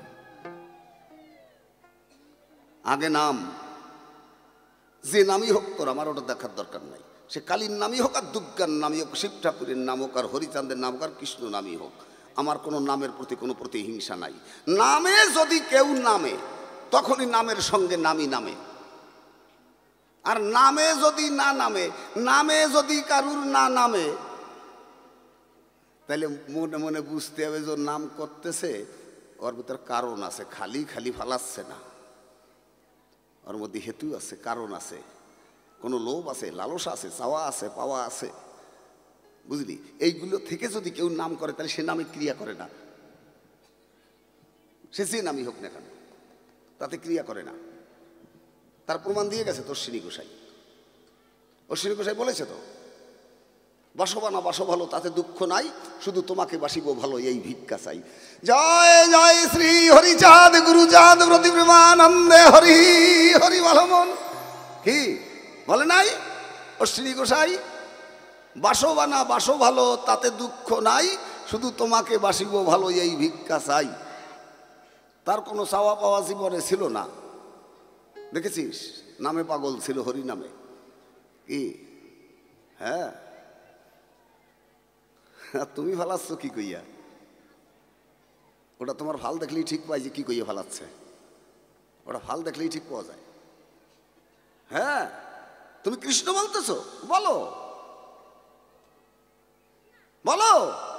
আগে নাম, যে নামই হোক তোর, আমার ওটা দেখার দরকার নাই। সে কালীর নামই হোক আর দুর্গার নামই হোক, শিব ঠাকুরের নাম হোক আর হরিচাঁদের নাম হোক আর কৃষ্ণ নামই হোক, আমার কোনো নামের প্রতি কোনো প্রতিহিংসা নাই। নামে যদি কেউ নামে তখনই নামের সঙ্গে নামই নামে, আর নামে যদি না নামে, নামে যদি কারুর না নামে, তাহলে মনে মনে বুঝতে হবে যে নাম করতেছে ওর ভিতর কারণ আছে, খালি খালি ফালাচ্ছে না, ওর মধ্যে হেতু আছে, কারণ আছে, কোনো লোভ আছে, লালসা আছে, চাওয়া আছে, পাওয়া আছে, বুঝলি? এইগুলো থেকে যদি কেউ নাম করে তাহলে সে নামে ক্রিয়া করে না, সে যে নামই হোক না কেন তাতে ক্রিয়া করে না। তার প্রমাণ দিয়ে গেছে তো অশ্বিনী গোসাই। অশ্বিনী গোসাই বলেছে তো, বাসবানা বাস ভালো তাতে দুঃখ নাই, শুধু তোমাকে বাসিব ভালো এই ভিক্ষা চাই। জয় জয় শ্রী হরিচাঁদ গুরুচাঁদ প্রতি প্রেমানন্দে হরি হরি ভালো মন। কি বলে নাই অশ্বিনী গোসাই? বাসবানা বাস ভালো তাতে দুঃখ নাই, শুধু তোমাকে বাসিব ভালো এই ভিক্ষা চাই। তার কোনো চাওয়া পাওয়া জীবনে ছিল না, দেখেছিস? নামে পাগল ছিল, হরি নামে। কি হ্যাঁ, তুমি ফালাচ্ছ কি কইয়া? ওটা তোমার ফাল দেখলেই ঠিক পাই যে কি কইয়া ফালাচ্ছে, ওটা ফাল দেখলেই ঠিক পাওয়া যায়। হ্যাঁ, তুমি কৃষ্ণ বলতেছ, বলো বলো,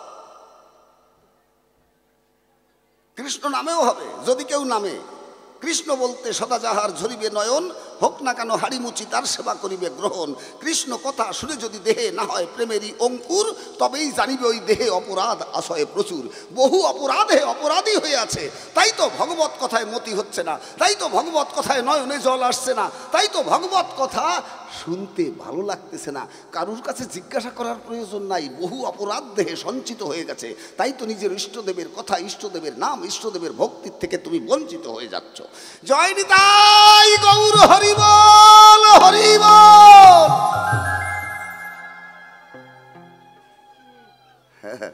কৃষ্ণ নামেও হবে যদি কেউ নামে। কৃষ্ণ বলতে সদা যাহার ঝরিবে নয়ন, হোক না কেন হাড়িমুচি তার সেবা করিবে গ্রহণ। কৃষ্ণ কথা শুনে যদি দেহে না হয় প্রেমেরই অঙ্কুর, তবেই জানিবে ওই দেহে অপরাধ আশয়ে প্রচুর। বহু অপরাধে অপরাধী হয়ে আছে, তাই তো ভগবত কথায় মতি হচ্ছে না, তাই তো ভগবত কথায় নয়নে জল আসছে না, তাই তো ভগবত কথা শুনতে ভালো লাগতেছে না। কারুর কাছে জিজ্ঞাসা করার প্রয়োজন নাই, বহু অপরাধ দেহে সঞ্চিত হয়ে গেছে, তাই তো নিজের ইষ্টদেবের কথা, ইষ্টদেবের নাম, ইষ্টদেবের ভক্তির থেকে তুমি বঞ্চিত হয়ে যাচ্ছ। জয় নিতাই গৌর হরি বল, হরি বল। হ্যাঁ,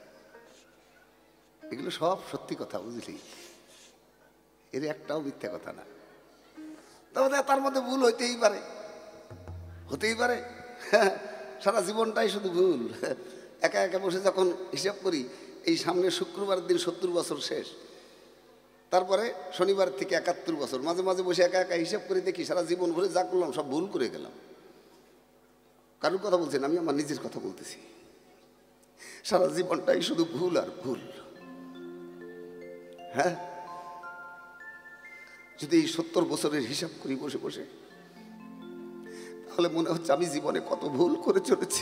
এগুলো সব সত্যি কথা, বুঝলি? এর একটাও মিথ্যা কথা না। তবে তার মধ্যে ভুল হইতেই পারে, হতেই পারে। সারা জীবনটাই শুধু ভুল। একা একা বসে যখন হিসাব করি, এই সামনে শুক্রবার দিন সত্তর বছর শেষ, তারপরে শনিবার থেকে একাত্তর বছর, মাঝে মাঝে বসে একা একা হিসাব করে দেখি সারা জীবন ভরে যা করলাম সব ভুল করে গেলাম। কারোর কথা বলছেন, আমি আমার নিজের কথা বলতেছি। সারা জীবনটাই শুধু ভুল আর ভুল। হ্যাঁ, যদি এই সত্তর বছরের হিসাব করি বসে বসে, তাহলে মনে হচ্ছে আমি জীবনে কত ভুল করে চলেছি,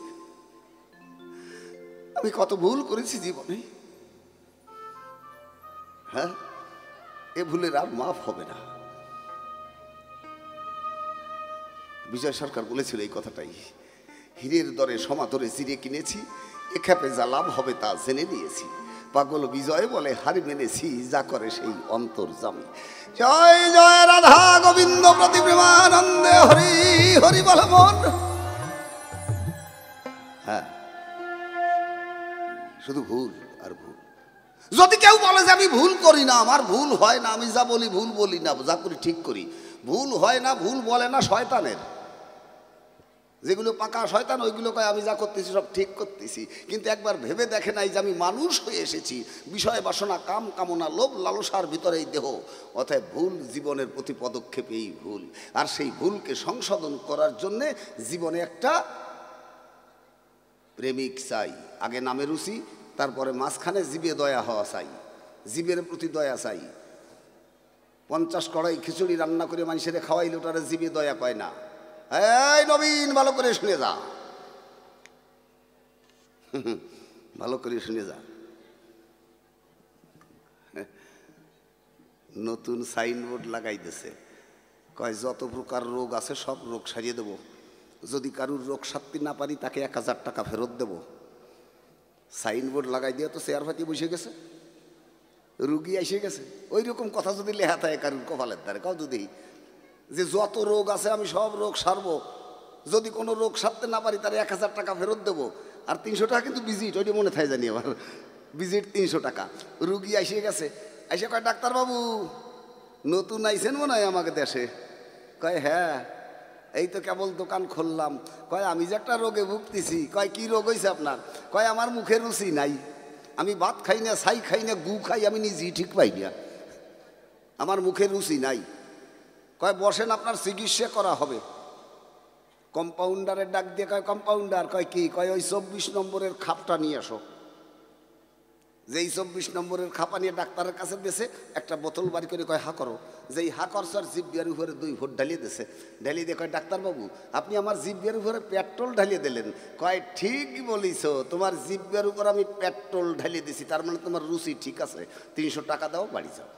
আমি কত ভুল করেছি জীবনে। হ্যাঁ, এ ভুলের আর মাফ হবে না। বিজয় সরকার বলেছিল এই কথাটাই, হীরের দরে সমাদরে জিরে কিনেছি, এ খেপে যা লাভ হবে তা জেনে নিয়েছি। পাগল বিজয় বলে হার মেনেছি, যা করে সেই অন্তর্যামী। জয় জয় রাধা গোবিন্দ প্রতি প্রেমানন্দে হরি হরি বল মন। হ্যাঁ, শুধু ভুল আর ভুল। যদি কেউ বলে যে আমি ভুল করি না, আমার ভুল হয় না, আমি যা বলি ভুল বলি না, যা করি ঠিক করি, ভুল হয় না, ভুল বলে না শয়তানের। যেগুলো পাকা শয়তান ওইগুলো কয় আমি যা করতেছি সব ঠিক করতেছি, কিন্তু একবার ভেবে দেখে নাই যে আমি মানুষ হয়ে এসেছি, বিষয় বাসনা, কাম কামনা, লোভ লালসার ভিতরে এই দেহ। অতএব ভুল জীবনের প্রতি পদক্ষেপেই ভুল, আর সেই ভুলকে সংশোধন করার জন্যে জীবনে একটা প্রেমিক চাই। আগে নামে রুচি, তারপরে মাঝখানে জীবে দয়া হওয়া চাই, জীবের প্রতি দয়া চাই। পঞ্চাশ কড়াই খিচুড়ি রান্না করে মানুষের খাওয়াইলে ওটারে জীবে দয়া পায় না। এই নবীন, ভালো করে শুনে যা, ভালো করে শুনে যা। নতুন সাইনবোর্ড লাগাই দিছে, কয় যত প্রকার রোগ আছে সব রোগ সারিয়ে দেব, যদি কারুর রোগ সারতে না পারি তাকে এক হাজার টাকা ফেরত দেব। সাইনবোর্ড লাগাই দিয়ে তো চেয়ার ফাটিয়ে বসে গেছে, রুগী এসে গেছে। ওই রকম কথা যদি লেখা থাকে কারুর কপালের দ্বারে, কাউ যদি যে যত রোগ আছে আমি সব রোগ সারবো, যদি কোনো রোগ সারতে না পারি তার এক হাজার টাকা ফেরত দেবো, আর তিনশো টাকা কিন্তু ভিজিট, ওইটা মনে থাকে জানি আমার। ভিজিট তিনশো টাকা। রুগী এসে গেছে, এসে কয় ডাক্তারবাবু নতুন আইছেন মনে হয় আমাকে দেশে? কয় হ্যাঁ, এই তো কেবল দোকান খুললাম। কয় আমি যে একটা রোগে ভুগতেছি। কয় কি রোগ হয়েছে আপনার? কয় আমার মুখে রুচি নাই, আমি ভাত খাই না, ছাই খাই না, গু খাই, আমি নিজেই ঠিক পাই না, আমার মুখে রুচি নাই। কয় বসেন, আপনার চিকিৎসা করা হবে। কম্পাউন্ডারের ডাক দিয়ে কয় কম্পাউন্ডার। কয় কি? কয় ওই চব্বিশ নম্বরের খাপটা নিয়ে আসো। যেই চব্বিশ নম্বরের খাপা নিয়ে ডাক্তারের কাছে দিয়েছে, একটা বোতল বাড়ি করে কয় হা করো। যেই হা করছে আর জিভ বিয়ার উপরে দুই ভোট ঢালিয়ে দিয়েছে। ঢালিয়ে দিয়ে কয় ডাক্তারবাবু আপনি আমার জিভ বিয়ার উপরে পেট্রোল ঢালিয়ে দিলেন। কয় ঠিক বলিস, তোমার জিভ বিয়ার উপর আমি পেট্রোল ঢালিয়ে দিছি, তার মানে তোমার রুচি ঠিক আছে, তিনশো টাকা দাও, বাড়ি যাও,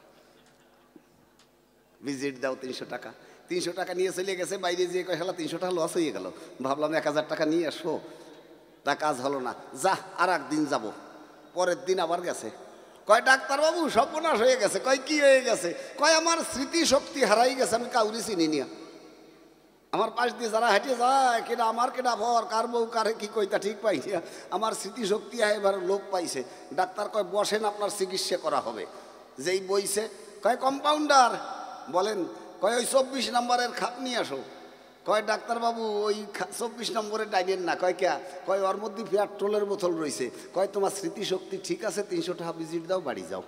ভিজিট দাও তিনশো টাকা। তিনশো টাকা নিয়ে চলে গেছে, বাইরে যেয়ে কয় হেলা তিনশো টাকা লস হয়ে গেল, ভাবলাম এক হাজার টাকা নিয়ে আসবো, তা কাজ হলো না, যা আর একদিন যাবো। পরের দিন আবার গেছে, কয় ডাক্তারবাবু সর্বনাশ হয়ে গেছে। কয় কি হয়ে গেছে? কয় আমার স্মৃতিশক্তি হারাই গেছে, আমি কাউরি চিনি নিয়া, আমার পাশ দিয়ে যারা হেঁটে যায় কেডা আমার কেডা ভর, কার বউ কারে কি কইতা ঠিক পাই না, আমার স্মৃতিশক্তি এবার লোক পাইছে। ডাক্তার কয় বসেন, আপনার চিকিৎসা করা হবে। যেই বইছে কয় কম্পাউন্ডার বলেন। কয় ওই চব্বিশ নম্বরের খাপ নিয়ে আসো। কয় ডাক্তারবাবু ওই চব্বিশ নম্বরের ডাইনেন না। কয় কে? কয় ওর মধ্যে পেট্রোলের বোতল রয়েছে। কয় তোমার স্মৃতিশক্তি ঠিক আছে, তিনশো টাকা ভিজিট দাও, বাড়ি যাও।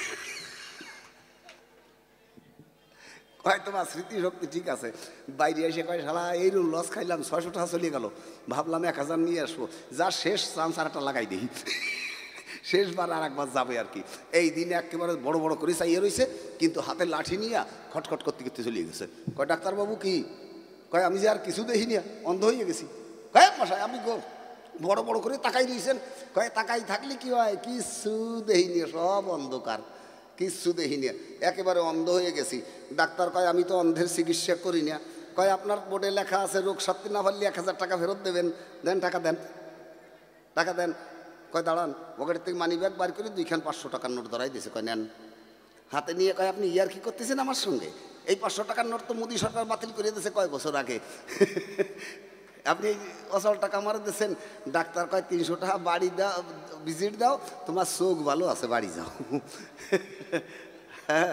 কয় তোমার স্মৃতিশক্তি ঠিক আছে। বাইরে এসে কয় শালা এই লস খাইলাম, ছয়শো টাকা চলে গেল, ভাবলাম এক হাজার নিয়ে আসবো, যা শেষ চান্স আর একটা লাগাই দিই, শেষবার আর একবার যাবে আর কি। এই দিনে একেবারে বড় বড় করে চাইয়ে রয়েছে, কিন্তু হাতে লাঠি নিয়ে খটখট করতে করতে চলিয়ে গেছে। কয় ডাক্তারবাবু কি? কয় আমি যে আর কিছু দেখি না, অন্ধ হয়ে গেছি। কয় মশাই আপনি বড় বড় করে তাকাই দিয়েছেন। কয় তাকাই থাকলে কি হয়, কিছু দেখি নিয়ে, সব অন্ধকার, কিচ্ছু দেখি না, একেবারে অন্ধ হয়ে গেছি। ডাক্তার কয় আমি তো অন্ধের চিকিৎসা করি না। কয় আপনার বোর্ডে লেখা আছে রোগ সারতে না পারলে এক হাজার টাকা ফেরত দেবেন, দেন টাকা দেন, টাকা দেন। কয় দাঁড়ান, পকেটের থেকে মানি ব্যাগ বার করে দুইখান পাঁচশো টাকার নোট ধরাই দিয়েছে। কয় নেন। হাতে নিয়ে কয় আপনি ইয়ার কি করতেছেন আমার সঙ্গে? এই পাঁচশো টাকার নোট তো মোদী সরকার বাতিল করে দিয়েছে কয় বছর আগে, আপনি অচল টাকা মারে দিয়েছেন। ডাক্তার কয় তিনশো টাকা বাড়ি দাও, ভিজিট দাও, তোমার চোখ ভালো আছে, বাড়ি যাও। হ্যাঁ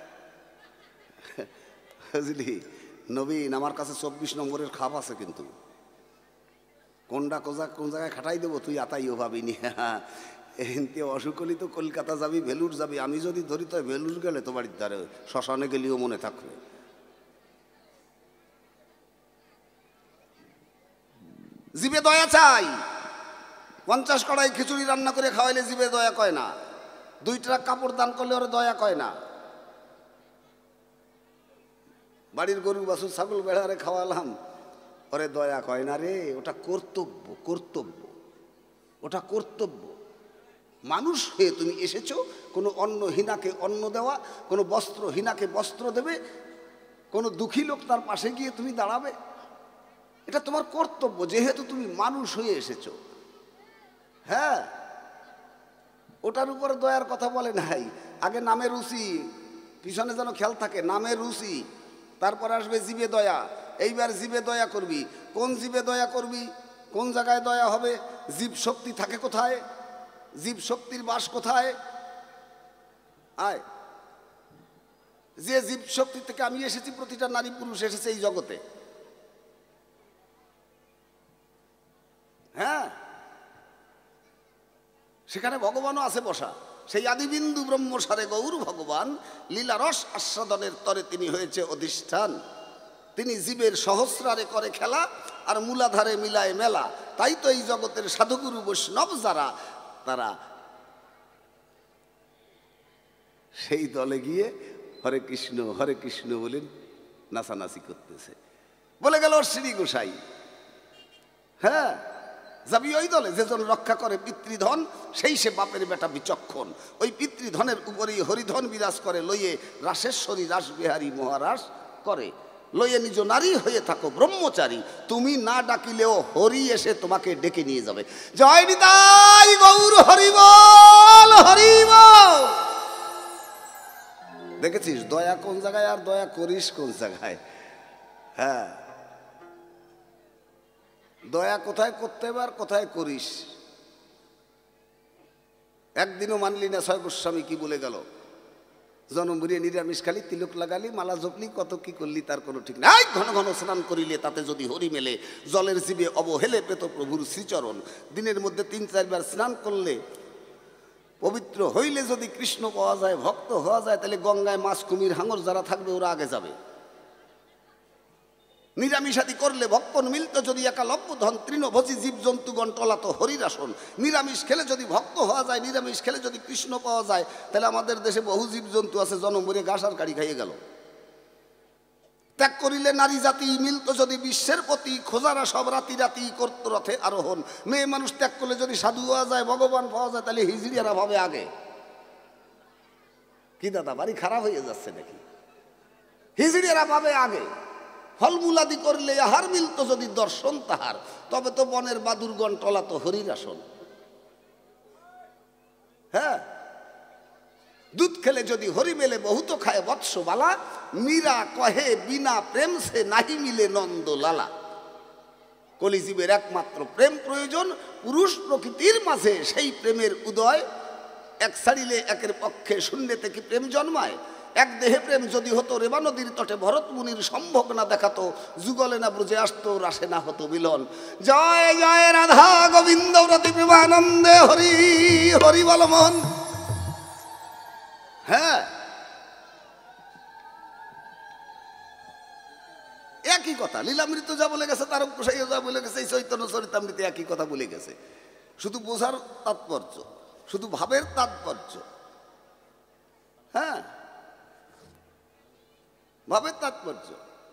বুঝলি নবীন, আমার কাছে চব্বিশ নম্বরের খাপ আছে, কিন্তু কোনটা কোজা কোন জায়গায় খাটাই দেবো তুই আতাইও ভাবিনি। এনতে অসুখ হলি তো কলকাতা যাবি, ভেলুর যাবি, আমি যদি ধরি তো ভেলুর গেলে তো বাড়ির দ্বারে শ্মশানে গেলেও মনে থাকবে। জিভে দয়া চাই, পঞ্চাশ কড়াই খিচুড়ি রান্না করে খাওয়াইলে জিভে দয়া কয় না, দুই ট্রাক কাপড় দান করলে ওরা দয়া কয় না, বাড়ির গরু বাছুর ছাগল বেড়ারে খাওয়ালাম, ওরে দয়া কয় না রে। ওটা কর্তব্য, কর্তব্য, ওটা কর্তব্য। মানুষ হয়ে তুমি এসেছো, কোনো অন্নহীনাকে অন্ন দেওয়া, কোনো বস্ত্রহীনাকে বস্ত্র দেবে, কোনো দুঃখী লোক তার পাশে গিয়ে তুমি দাঁড়াবে, এটা তোমার কর্তব্য, যেহেতু তুমি মানুষ হয়ে এসেছো। হ্যাঁ, ওটার উপরে দয়ার কথা বলে নাই। আগে নামে রুচি, পিছনে যেন খেয়াল থাকে, নামে রুচি, তারপর আসবে জীবে দয়া। এইবার জীবে দয়া করবি, কোন জীবে দয়া করবি, কোন জায়গায় দয়া হবে? জীব শক্তি থাকে কোথায়? জীব শক্তির বাস কোথায়? আয়, যে জীব শক্তি থেকে আমি এসেছি, প্রতিটা নারী পুরুষ এসেছে এই জগতে। হ্যাঁ, সেখানে ভগবানও আছে বসা। সেই আদিবিন্দু ব্রহ্মসারে গৌর ভগবান লীলা রস আস্বাদনের তরে তিনি হয়েছে অধিষ্ঠান। তিনি জীবের সহস্রারে করে খেলা, আর মূলাধারে মিলায় মেলা। তাই তো এই জগতের সাধুগুরু বৈষ্ণব যারা, তারা সেই দলে গিয়ে হরে কৃষ্ণ হরে কৃষ্ণ বলেন নাচানাচি করতেছে। বলে গেল শ্রী গোসাই। হ্যাঁ, যাবি ওই দলে যেজন রক্ষা করে পিতৃধন, সেই সে বাপের বেটা বিচক্ষণ। ওই পিতৃধনের উপরেই হরিধন বিরাজ করে, লইয়ে রাসেশ্বরী রাসবিহারী মহারাজ করে। লইয়ে নিজ নারী হয়ে থাকো ব্রহ্মচারী, তুমি না ডাকিলেও হরি এসে তোমাকে ডেকে নিয়ে যাবে। জয় নিতাই গৌর হরিবল হরিবল। দেখেছিস দয়া কোন জায়গায় আর দয়া করিস কোন জায়গায়? হ্যাঁ, দয়া কোথায় করতে হবে আর কোথায় করিস। একদিনও মানলি না ছয় গোস্বামী কি বলে গেল, জনম ভরিয়ে নিরামিষ খালি, তিলক লাগালি, মালা জপলি, কত কি করলি তার কোনো ঠিক নাই। ঘন ঘন স্নান করিলে তাতে যদি হরি মেলে, জলের জীবে অবহেলে পেত প্রভুর শ্রীচরণ। দিনের মধ্যে তিন চারবার স্নান করলে, পবিত্র হইলে যদি কৃষ্ণ পাওয়া যায়, ভক্ত হওয়া যায়, তাহলে গঙ্গায় মাছ কুমির হাঙর যারা থাকবে ওরা আগে যাবে। নিরামিষাদি করলে ভক্ষণ মিলত যদি একালব্য ধন, তৃণভোজী জীব জন্তুগণ টলাতো হরির আসন। নিরামিষ খেলে যদি ভক্ত হওয়া যায়, নিরামিষ খেলে যদি কৃষ্ণ পাওয়া যায়, তাহলে আমাদের দেশে বহু জীব জন্তু আছে জনম ভরে ঘাস আর কাড়ি খাইয়ে গেল। ত্যাগ করিলে নারী জাতি মিলত যদি বিশ্বের প্রতি, খোঁজারা সব রাতি রাতি করত রথে আরোহণ। মেয়ে মানুষ ত্যাগ করলে যদি সাধু হওয়া যায়, ভগবান পাওয়া যায়, তাহলে হিজড়িয়ারা ভাবে আগে। কি দাদা বাড়ি খারাপ হয়ে যাচ্ছে নাকি? হিজড়িয়ারা ভাবে আগে। ফলমূলাদি করলে আহার মিলত যদি দর্শন তাহার, তবে তো বনের বাদুরগণ টলাতো হরির আসন। হ্যাঁ, দুধ খেলে যদি হরি মেলে বহুত খায় বৎস বালা, মীরা কহে বিনা প্রেম সে নাহি মিলে নন্দ লালা। কলিজীবের একমাত্র প্রেম প্রয়োজন, পুরুষ প্রকৃতির মাঝে সেই প্রেমের উদয়। এক ছাড়িলে একের পক্ষে শূন্যে থেকে প্রেম জন্মায়। এক দেহে প্রেম যদি হতো রেবা নদীর তটে, ভরত মুনির সম্ভোগ না দেখাতো, যুগলে না ব্রজে আসতো, রাসে না হতো মিলন। জয় জয় রাধা গোবিন্দ প্রতি প্রেমানন্দে হরি হরি বল মন। হ্যাঁ, একই কথা। লীলামৃত যা বলে গেছে, তারক গোসাই যা বলে গেছে, এই চৈতন্য চরিতামৃতে একই কথা বলে গেছে। শুধু বোঝার তাৎপর্য, শুধু ভাবের তাৎপর্য। হ্যাঁ, ভাবের তাৎপর্য।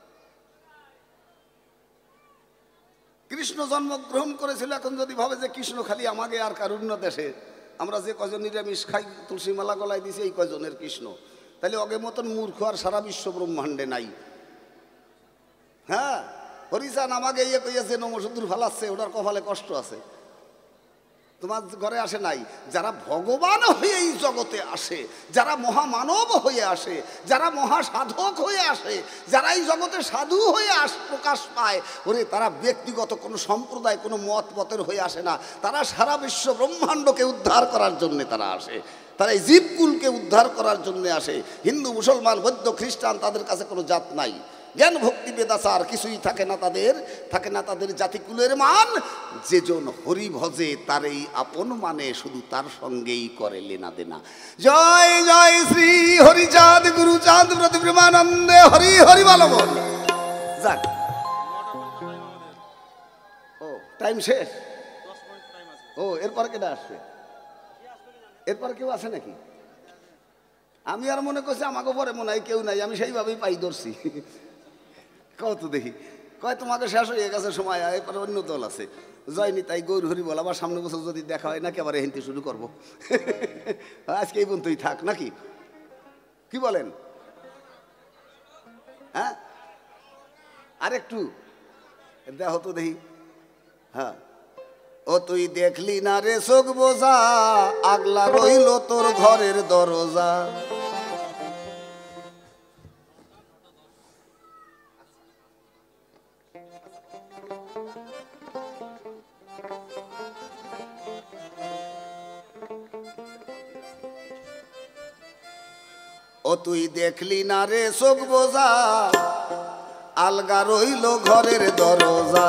কৃষ্ণ জন্মগ্রহণ করেছিল, এখন যদি ভাবে যে কৃষ্ণ খালি আমাকে আর কারুণ্য দেশে, আমরা যে কজন নিরামিষ খাই, তুলসী মালা গলায় দিছি, এই কজনের কৃষ্ণ, তাহলে অগে মতন মূর্খ আর সারা বিশ্ব ব্রহ্মাণ্ডে নাই। হ্যাঁ, হরিচান আমাকে ইয়ে কইয়াছে নমসুদূর ফালাচ্ছে, ওটার কপালে কষ্ট আছে, তোমার ঘরে আসে নাই। যারা ভগবান হয়ে এই জগতে আসে, যারা মহামানব হয়ে আসে, যারা মহাসাধক হয়ে আসে, যারা এই জগতে সাধু হয়ে আস প্রকাশ পায়, ওরে তারা ব্যক্তিগত কোনো সম্প্রদায়, কোনো মত পথের হয়ে আসে না। তারা সারা বিশ্ব ব্রহ্মাণ্ডকে উদ্ধার করার জন্যে তারা আসে। তারা এই জীবকুলকে উদ্ধার করার জন্য আসে। হিন্দু, মুসলমান, বৌদ্ধ, খ্রিস্টান, তাদের কাছে কোনো জাত নাই। জ্ঞান ভক্তি বেদাচার কিছুই থাকে না তাদের, থাকে না তাদের জাতিকুলের মান। যেজন হরি ভজে তার এই আপন মানে, শুধু তার সঙ্গেই করে লেনা দেনা। জয় জয় শ্রী হরিচাঁদ গুরুচাঁদ প্রতি প্রেমানন্দে হরি হরি বল বল। যাক, ও টাইম শেষ। ও এরপর কেটা আসবে? এরপর কেউ আসে নাকি? আমি আর মনে করছি আমাকে পরে মনে হয় কেউ নাই, আমি সেইভাবেই পাই ধরছি। কত দেখি কয় তোমাকে শেষ হয়ে গেছে সময়, এরপরে অন্য দল আছে। জয়নি তাই গৌর হরি বল, আবার সামনে বছর যদি দেখা হয় নাকি আবার হিন্দি শুরু করবো। আজকে এই পর্যন্তই থাক নাকি, কি বলেন? হ্যাঁ, আর একটু দেখো তো দেখি। হ্যাঁ, ও তুই দেখলি না রে চোখ বোঝা, আগলা রইল তোর ঘরের দরজা। ও তুই দেখলি না রে চোখ বোঝা, আলগা রইল ঘরের দরজা।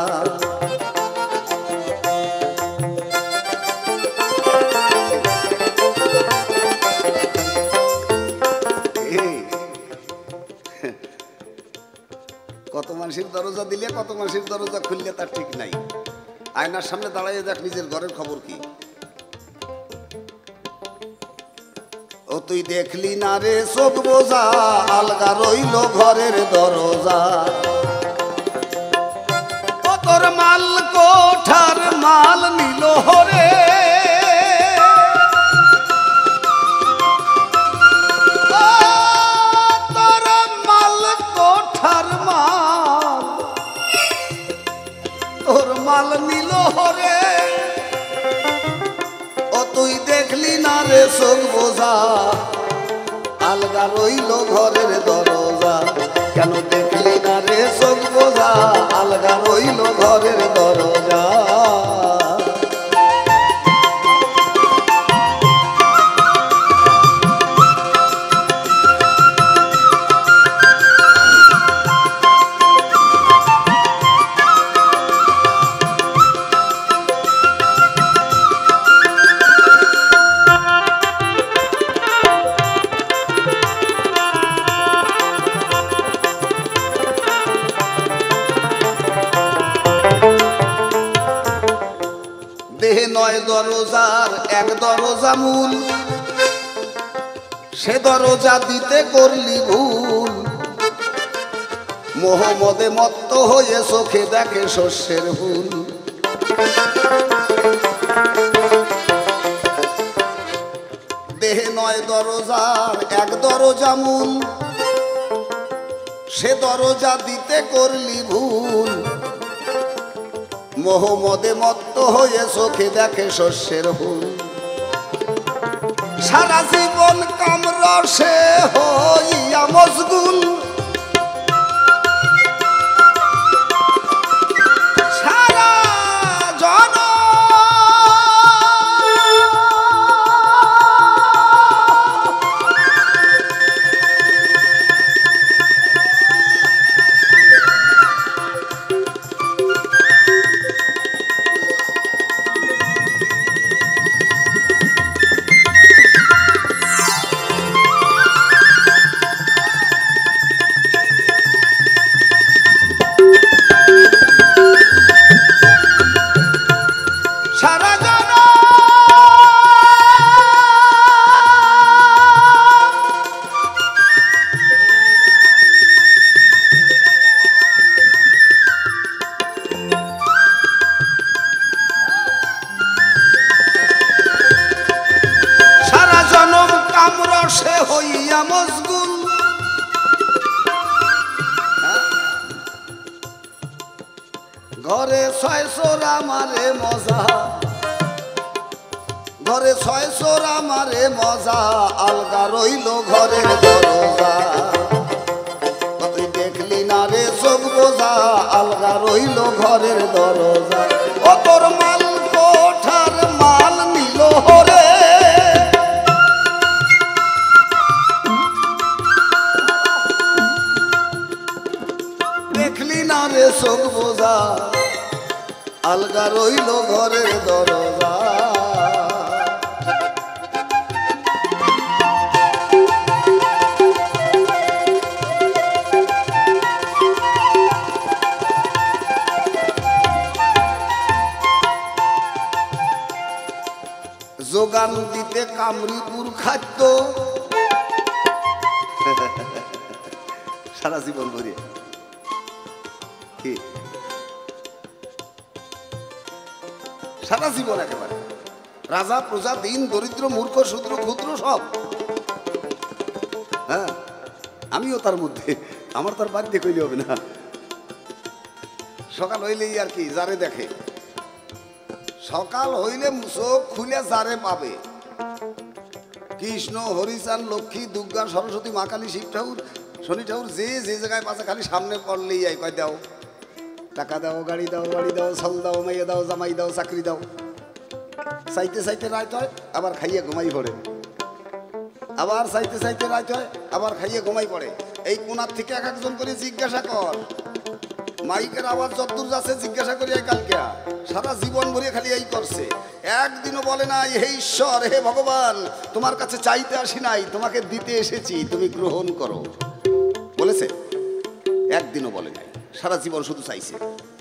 কত মানুষের দরজা দিলে, কত মানুষের দরজা খুললে তার ঠিক নাই। আয়নার সামনে দাঁড়াইয়ে দেখ নিজের ঘরের খবর কি। ও তুই দেখলি না রে চোখ বোঝা, আলগা রইল ঘরের দরজা। ও তোর মাল কোঠার মাল নিল হরে, তোর মাল কোঠার মাল, তোর মাল নিল হরে। ও তুই দেখলি না রে চোখ বোঝা, আলগা রইল ঘরের দরজা। কেন দেখলি না রে চোখ বোঝা, আলগা রইল ঘরের দরজা। দেহে নয় দরজার এক দরজা মূল, সে দরজা দিতে করলি ভুল। মোহমদে মত্ত হয়ে চোখে দেখে শস্যের ফুল। দেহে নয় দরজার এক দরজা মূল, সে দরজা দিতে করলি ভুল। মোহমদে মত্ত হয়ে চোখে দেখে শস্যের ফুল। সারা জীবন কামরসে হইয়া মশগুল, সারা জন কামরসে হইয়া মশগুল। ঘরে ছয় সোরা মারে মজা, ঘরে ছয় সোরা মারে মজা, আলগা রইল ঘরের দরজা। তুই দেখলি না রে চোখ বোঝা, আলগা রইল ঘরের দরজা। ও তোর মাল কোঠার মাল নিল হরে, দেখলি না রে চোখ বোঝা, আলগা রইল ঘরের দরজা। যোগান দিতে কামরিপুর খাদ্য, সারা জীবন ভরিয়ে সারা জীবন একেবারে রাজা প্রজা দিন দরিদ্র মূর্খ শূদ্র ক্ষুদ্র সব। হ্যাঁ, আমিও তার মধ্যে, আমার তার বাড়িতে কইলে হবে না। সকাল হইলেই আর কি যারে দেখে, সকাল হইলে চোখ খুলে যারে পাবে। কৃষ্ণ হরিচান লক্ষ্মী দুর্গা সরস্বতী মা কালী শিব ঠাকুর শনি ঠাকুর যে যে জায়গায় পাশে খালি সামনে পড়লেই আয় কয় দাও টাকা দাও, গাড়ি দাও, বাড়ি দাও, চাল দাও, মাইয়া দাও, জামাই দাও, চাকরি দাও। চাইতে চাইতে রাত হয়, আবার খাইয়ে ঘুমাই পড়ে। আবার চাইতে চাইতে রাত হয়, আবার খাইয়ে ঘুমাই পড়ে। এই কোনার থেকে এক একজন করে জিজ্ঞাসা কর, মাইকের আওয়াজ যতদূর যাচ্ছে জিজ্ঞাসা করি এই কালকে। সারা জীবন ভরে খালি এই করছে, একদিনও বলে নাই হে ঈশ্বর হে ভগবান তোমার কাছে চাইতে আসি নাই, তোমাকে দিতে এসেছি, তুমি গ্রহণ করো। বলেছে? একদিনও বলে নাই। সারা জীবন শুধু চাইছে,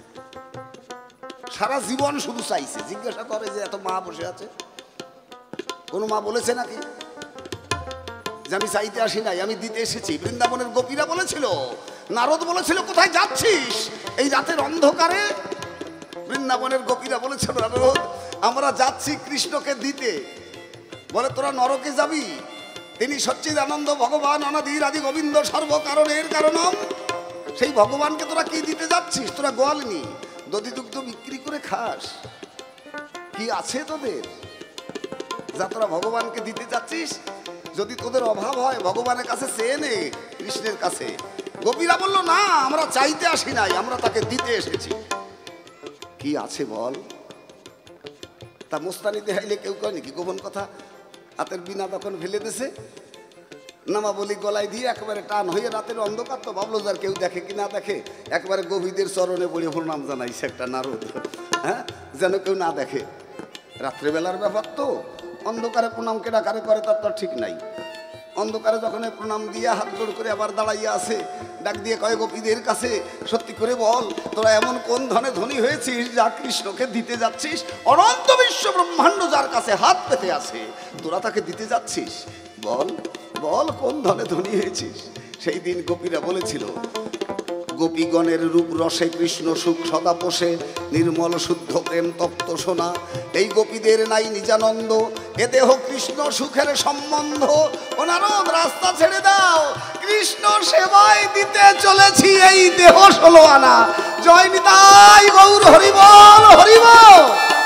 সারা জীবন শুধু চাইছে। জিজ্ঞাসা করে যে এত মা বসে আছে, কোন মা বলেছে নাকি যে আমি চাইতে আসি নাই, আমি দিতে এসেছি? বৃন্দাবনের গোপীরা বলেছিল, নারদ বলেছিল কোথায় যাচ্ছিস এই রাতের অন্ধকারে? বৃন্দাবনের গোপীরা বলেছিল নারদ আমরা যাচ্ছি কৃষ্ণকে দিতে। বলে তোরা নরকে যাবি, তিনি সচ্চিদানন্দ ভগবান অনাদির আদি গোবিন্দ সর্বকারণের কারণম, সেই ভগবানকে তোরা কি দিতে যাচ্ছিস? তোরা গোয়ালনি দধি দুগ্ধ বিক্রি করে খাস, কি আছে তোদের যা তোরা ভগবানকে দিতে যাচ্ছিস? যদি তোদের অভাব হয় ভগবানের কাছে চেয়ে নে, কৃষ্ণের কাছে। গোপীরা বলল না আমরা চাইতে আসি নাই, আমরা তাকে দিতে এসেছি। কি আছে বল? তা মোস্তানি দেখাইলে কেউ কয় নাকি গোপন কথা? হাতের বিনা তখন ফেলে দিছে, নামা বলি গলায় দিয়ে একেবারে টান হয়ে রাতের অন্ধকার তো ভাবলো যার কেউ দেখে কি না দেখে, একবারে গভীরদের চরণে পড়ে প্রণাম জানাইছে একটা নারদ, হ্যাঁ, যেন কেউ না দেখে। রাত্রেবেলার ব্যাপার তো, অন্ধকারে প্রণাম কেডা কারে করে তার তো ঠিক নাই। অন্ধকারে যখন প্রণাম দিয়ে হাত জোড় করে আবার দাঁড়াইয়া আছে, ডাক দিয়ে কয় গোপীদের কাছে, সত্যি করে বল তোরা এমন কোন ধনে ধনী হয়েছিস যা কৃষ্ণকে দিতে যাচ্ছিস? অনন্ত বিশ্ব ব্রহ্মাণ্ড যার কাছে হাত পেতে আছে, তোরা তাকে দিতে যাচ্ছিস? বল বল কোন ধনে ধনী হয়েছিস? সেই দিন গোপীরা বলেছিল, গোপীগণের রূপ রসে কৃষ্ণ সুখ সদা পোষে, নির্মল শুদ্ধ প্রেম তপ্ত সোনা, এই গোপীদের নাই নিজানন্দ, এ দেহ কৃষ্ণ সুখের সম্বন্ধ। ও নারদ, রাস্তা ছেড়ে দাও, কৃষ্ণ সেবায় দিতে চলেছি এই দেহ ষোলো আনা। জয় নিতাই গৌর, হরিবল হরিবল।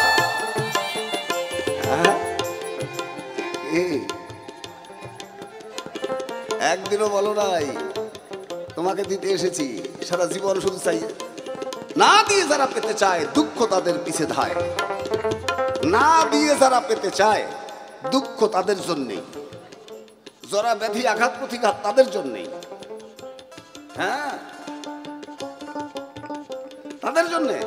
একদিনও বলো নাই তোমাকে দিতে এসেছি, সারা জীবন শুধু চাই না দিয়ে যারা পেতে চায় দুঃখ তাদের পিছে ধায়, না দিয়ে যারা পেতে চায় দুঃখ তাদের জন্যেই, যারা ব্যাধি আঘাত প্রতিঘাত তাদের জন্যেই, হ্যাঁ তাদের জন্যে।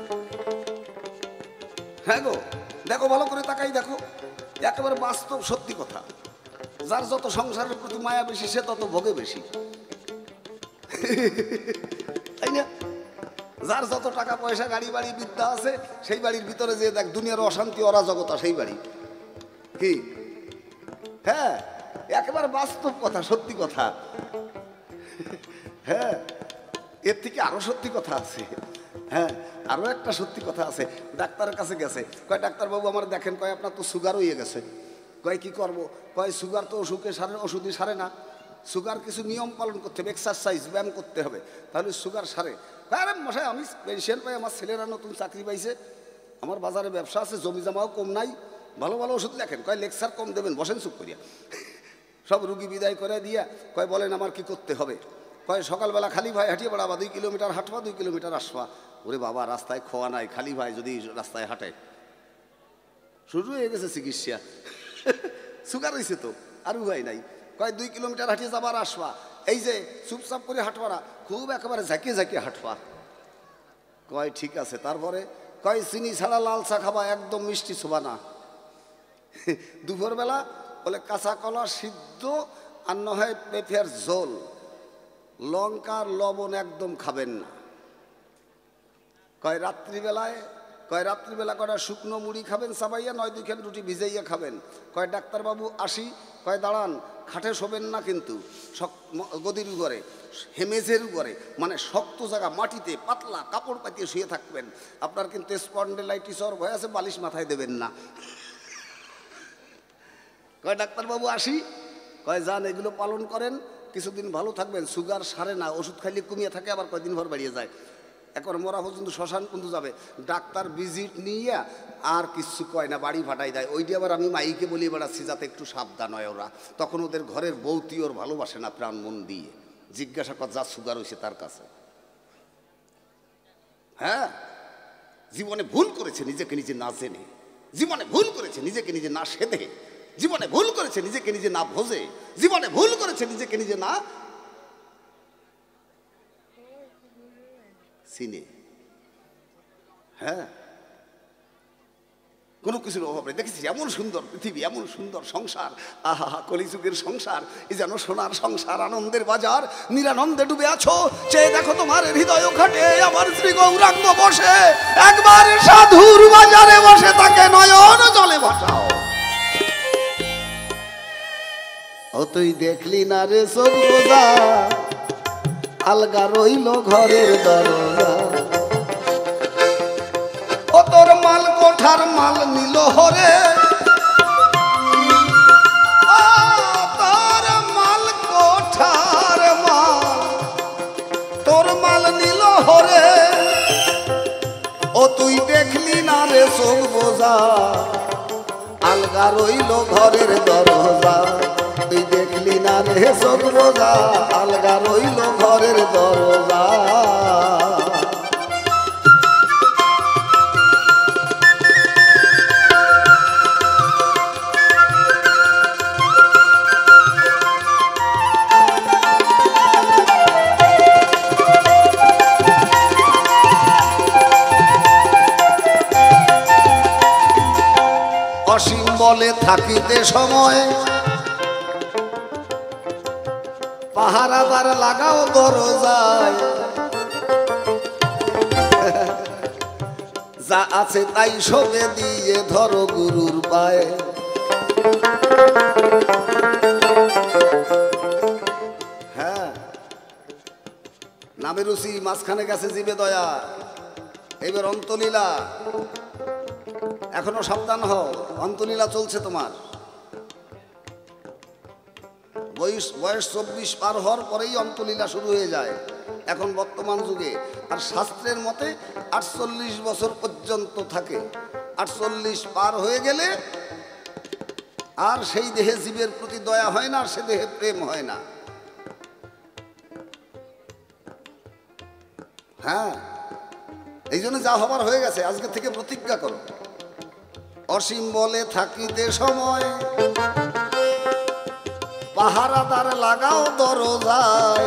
হ্যাঁ গো, দেখো ভালো করে তাকাই দেখো, একেবারে বাস্তব সত্যি কথা। যার যত সংসারের প্রতি মায়া বেশি সে তত ভোগে বেশি, তাই না? যার যত টাকা পয়সা গাড়ি বাড়ি বিদ্যা আছে সেই বাড়ির ভিতরে যে দেখ দুনিয়ার অশান্তি অরাজকতা সেই বাড়ি কি? হ্যাঁ, একেবারে বাস্তব কথা, সত্যি কথা। হ্যাঁ, এর থেকে আরো সত্যি কথা আছে। হ্যাঁ, আরো একটা সত্যি কথা আছে। ডাক্তারের কাছে গেছে, কয় ডাক্তারবাবু আমার দেখেন, কয় আপনার তো সুগার হয়ে গেছে। কয় কি করবো? কয় সুগার তো ওষুধে সারে, ওষুধই সারে না, সুগার কিছু নিয়ম পালন করতে হবে, এক্সারসাইজ ব্যায়াম করতে হবে, তাহলে সুগার সারে। আরে মশাই, আমি পেনশন পাই, আমার ছেলেরা নতুন চাকরি পাইছে, আমার বাজারে ব্যবসা আছে, জমি জমাও কম নাই, ভালো ভালো ওষুধ লেখেন। কয় লেকচার কম দেবেন, বসেন চুপ করিয়া। সব রুগী বিদায় করে দিয়া কয় বলেন আমার কি করতে হবে? কয় সকালবেলা খালি ভাই হাঁটিয়ে বেড়াবা, দুই কিলোমিটার হাঁটবা, দুই কিলোমিটার আসবা। ওরে বাবা, রাস্তায় খোয়া নাই, খালি ভাই যদি রাস্তায় হাঁটে, শুরু হয়ে গেছে চিকিৎসা। সুগার হয়েছে তো, আর উপায় নাই। কয় দুই কিলোমিটার হাঁটিয়ে যাবার আসবা, এই যে চুপচাপ করে হাঁটবা না, খুব একেবারে ঝাঁকিয়ে ঝাঁকিয়ে হাঁটবা। কয় ঠিক আছে। তারপরে কয় চিনি ছাড়া লাল চা খাবা, একদম মিষ্টি ছোবা না। দুপুরবেলা বলে কাঁচা কলা সিদ্ধ আর না হয় পেঁপের ঝোল, লঙ্কার লবণ একদম খাবেন না। কয় রাত্রিবেলায়, কয় রাত্রিবেলা কয়টা শুকনো মুড়ি খাবেন চাবাইয়া, নয় দুইখান রুটি ভিজাইয়া খাবেন। কয় ডাক্তারবাবু আসি, কয় দাঁড়ান, খাটে শোবেন না কিন্তু, গদির উপরে, হেমেজের উপরে, মানে শক্ত জায়গা মাটিতে পাতলা কাপড় পাতিয়ে শুয়ে থাকবেন। আপনার কিন্তু স্পন্ডেলাইটিসর ভয় আছে, বালিশ মাথায় দেবেন না। কয় ডাক্তারবাবু আসি, কয় যান, এগুলো পালন করেন, কিছুদিন ভালো থাকবেন। সুগার সারে না, ওষুধ খাইলে কমিয়ে থাকে, আবার কয়দিন ভর বাড়িয়ে যায়, এখন মরা পর্যন্ত শ্মশান পর্যন্ত যাবে। ডাক্তার ভিজিট নিয়ে আর কিছু কয় না, বাড়ি ফাটাই দেয়। ওইটি আবার আমি মাইকে বলি বেড়াচ্ছি যাতে একটু সাবধান হয় ওরা। তখন ওদের ঘরের বউতি ওর ভালোবাসে না প্রাণ মন দিয়ে, জিজ্ঞাসা কর যা সুগার হয়েছে তার কাছে। হ্যাঁ, জীবনে ভুল করেছে নিজেকে নিজে না জেনে, জীবনে ভুল করেছে নিজেকে নিজে না সেধে, জীবনে ভুল করেছে নিজেকে নিজে না ভোজে, জীবনে ভুল করেছে নিজেকে নিজে না চিনে। হ্যাঁ, কোনো কিছুর অভাব নেই। দেখেছি এমন সুন্দর পৃথিবী, এমন সুন্দর সংসার, আহা হা, কলিযুগের সংসার, এই যেন সোনার সংসার, আনন্দের বাজার, নিরানন্দে ডুবে আছো, চেয়ে দেখো তোমার হৃদয় ঘাটে আমার শ্রী গৌরাঙ্গ বসে, একবার সাধুর বাজারে বসে তাকে নয়ন জলে ভাসাও। ও তুই দেখলি না রে চোখ বোঝা, আলগা রইল ঘরের দরজা, ও তোর মাল কোঠার মাল নিল হরে, ও তোর মাল কোঠার মাল, তোর মাল নিল হরে, ও তুই দেখলি না রে চোখ বোঝা, আলগা রইল ঘরের দরজা, তুই দেখলি না রে চোখ বোঝা, আলগা রইল ঘরের দরজা। অসীম বলে থাকিতে সময়, পাহারাদার লাগাও দরজায়, যা আছে তাই সবে দিয়ে ধরো গুরুর পায়ে। হ্যাঁ, নামে রুচি মাঝখানে গেছে জীবে দয়া। এবার অন্তলীলা, এখনো সাবধান হও, অন্তলীলা চলছে তোমার। বয়স বয়স চব্বিশ পার হওয়ার পরেই অন্তলীলা শুরু হয়ে যায় এখন বর্তমান যুগে। আর শাস্ত্রের মতে আটচল্লিশ বছর পর্যন্ত থাকে। আটচল্লিশ পার হয়ে গেলে আর সেই দেহে জীবের প্রতি দয়া হয় না, আর সে দেহে প্রেম হয় না। হ্যাঁ, এই জন্য যা হবার হয়ে গেছে, আজকে থেকে প্রতিজ্ঞা করো, অসীম বলে থাকিতে সময় পাহারাদার লাগাও দরজায়।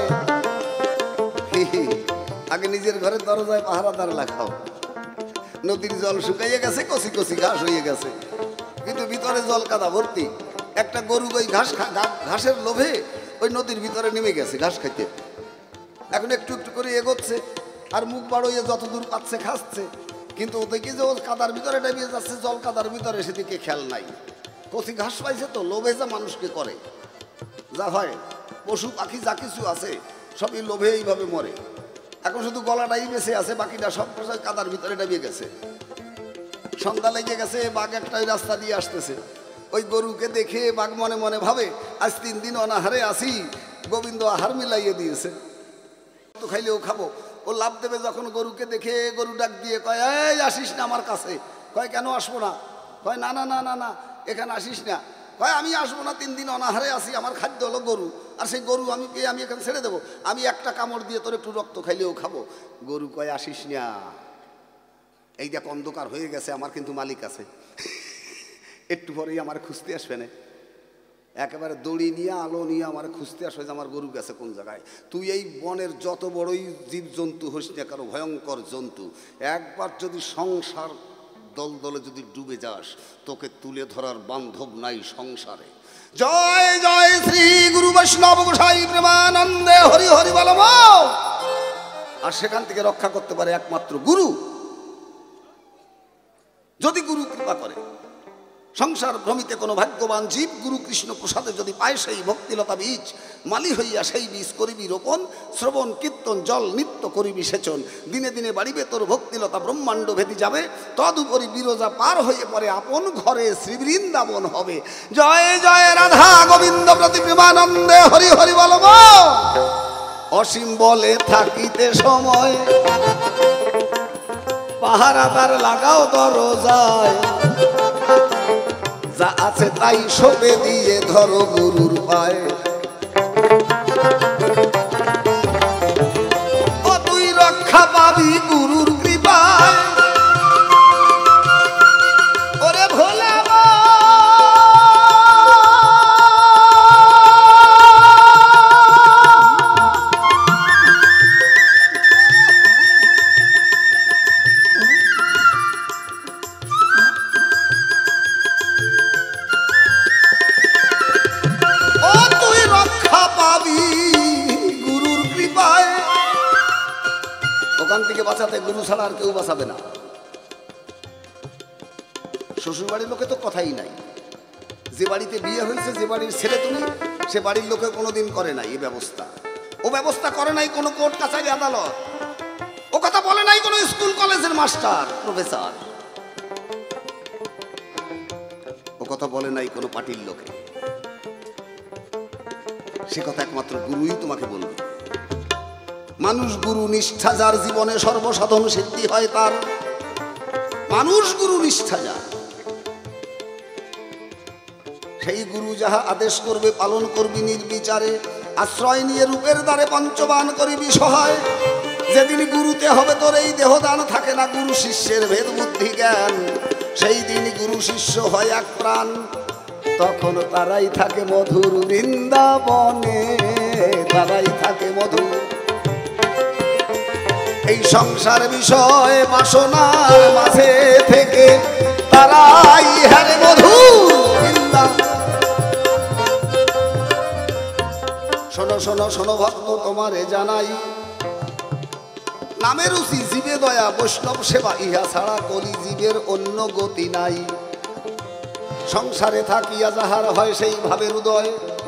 আগে নিজের ঘরের দরজায় পাহারাদার লাগাও। নদীর জল শুকাইয়ে গেছে, কচি কচি ঘাস হয়ে গেছে, কিন্তু ভিতরে জল কাদা ভর্তি। একটা গরু ওই ঘাস ঘাসের লোভে ওই নদীর ভিতরে নেমে গেছে ঘাস খাইতে। এখন একটু একটু করে এগোচ্ছে, আর মুখ বাড়িয়ে যতদূর পাচ্ছে খাচ্ছে, কিন্তু দেখি যে ও কাদার ভিতরে ডেবিয়ে যাচ্ছে, জল কাদার ভিতরে, সেদিকে খেয়াল নাই। কচি ঘাস পাইছে তো, লোভে যা মানুষকে করে, যা হয় পশু পাখি যা কিছু আছে সবই লোভে এইভাবে মরে। এখন শুধু গলাটাই বেঁচে আছে, বাকিটা সব কাদার ভিতরে ডেবিয়ে গেছে। সন্ধ্যা লেগে গেছে, বাঘ একটা ওই রাস্তা দিয়ে আসতেছে। ওই গরুকে দেখে বাঘ মনে মনে ভাবে, আজ তিন দিন অনাহারে আসি, গোবিন্দ আহার মিলাইয়ে দিয়েছে, তো খাইলেও খাবো। ও লাভ দেবে যখন গরুকে দেখে, গরু ডাক দিয়ে কয়, এই আসিস না আমার কাছে। কয়, কেন আসবো না? কয়, না না না না না এখানে আসিস না। কয়, আমি আসবো না, তিন দিন অনাহারে আসি, আমার খাদ্য হলো গরু, আর সেই গরু আমি পেয়ে আমি এখানে ছেড়ে দেবো, আমি একটা কামড় দিয়ে তোর একটু রক্ত খাইলেও খাবো। গরু কয়, আসিস না, এই দেখ অন্ধকার হয়ে গেছে, আমার কিন্তু মালিক আছে, একটু পরেই আমার খুঁজতে আসবে না। একেবারে দড়ি নিয়ে আলো নিয়ে আমার খুঁজতে আসবে যে আমার গরু গেছে কোন জায়গায়। তুই এই বনের যত বড়ই জীবজন্তু হোস না কারো ভয়ঙ্কর জন্তু, একবার যদি সংসার দল দলে যদি ডুবে যাস, তোকে তুলে ধরার বান্ধব নাই সংসারে। জয় জয় শ্রী গুরু বৈষ্ণব গোসাই প্রেমানন্দে হরি হরি বলব। আর সেখান থেকে রক্ষা করতে পারে একমাত্র গুরু, যদি গুরু কৃপা করে। সংসার ভ্রমিতে কোনো ভাগ্যবান জীব গুরু কৃষ্ণ প্রসাদে যদি পায় সেই ভক্তিলতা বীজ, মালি হইয়া সেই বীজ করিবি রোপণ, শ্রবণ কীর্তন জল নিত্য করিবি সেচন, দিনে দিনে বাড়িবে তোর ভক্তিলতা, ব্রহ্মাণ্ড ভেদি যাবে, তদুপরি বিরজা পার হয়ে পরে আপন ঘরে শ্রী বৃন্দাবন হবে। জয় জয় রাধা গোবিন্দ প্রতি প্রেমানন্দে হরি হরি বলব। অসীম বলে থাকিতে সময় পাহারাদার লাগাও দরজায়, যা আছে তাই সবে দিয়ে ধরো গুরুর পায়ে। ও তুই রক্ষা পাবি গুরুর কৃপায়, ওরে ভোলা বাঁচাতে গুরু ছাড়া আর কেউ বাঁচাবে না। শ্বশুর বাড়ির লোকে তো কথাই নাই। যে বাড়িতে বিয়ে হয়েছে, যে বাড়ির ছেলে তুমি, সে বাড়ির লোকে কোনোদিন করে নাই এই ব্যবস্থা। ও ব্যবস্থা করে নাই কোনো কোর্ট কাছারি আদালত, ও কথা বলে নাই কোনো স্কুল কলেজের মাস্টার প্রফেসর, ও কথা বলে নাই কোনো পার্টির লোকে। সে কথা একমাত্র গুরুই তোমাকে বলবে। মানুষ গুরু নিষ্ঠা যার, জীবনে সর্বসাধন সিদ্ধি হয় তার। মানুষ গুরু নিষ্ঠা যার, সেই গুরু যাহা আদেশ করবে পালন করবি নির্বিচারে, আশ্রয় নিয়ে রূপের দ্বারে পঞ্চবান করিবি সহায়। যেদিন গুরুতে হবে তোর এই দেহদান, থাকে না গুরু শিষ্যের ভেদ বুদ্ধি জ্ঞান, সেই দিন গুরু শিষ্য হয় এক প্রাণ, তখন তারাই থাকে মধুর বৃন্দাবনে, তারাই থাকে মধুর। এই সংসার বিষয় বাসনার মাঝে থেকে তারাই হারে মধুর বৃন্দাবন। শোনো শোনো শোনো শোনো ভক্ত তোমারে জানাই, নামের রুচি জীবে দয়া বৈষ্ণব সেবা, ইহা ছাড়া কলি জীবের অন্য গতি নাই। সংসারে থাকিয়া যাহার হয় সেই ভাবের উদয়,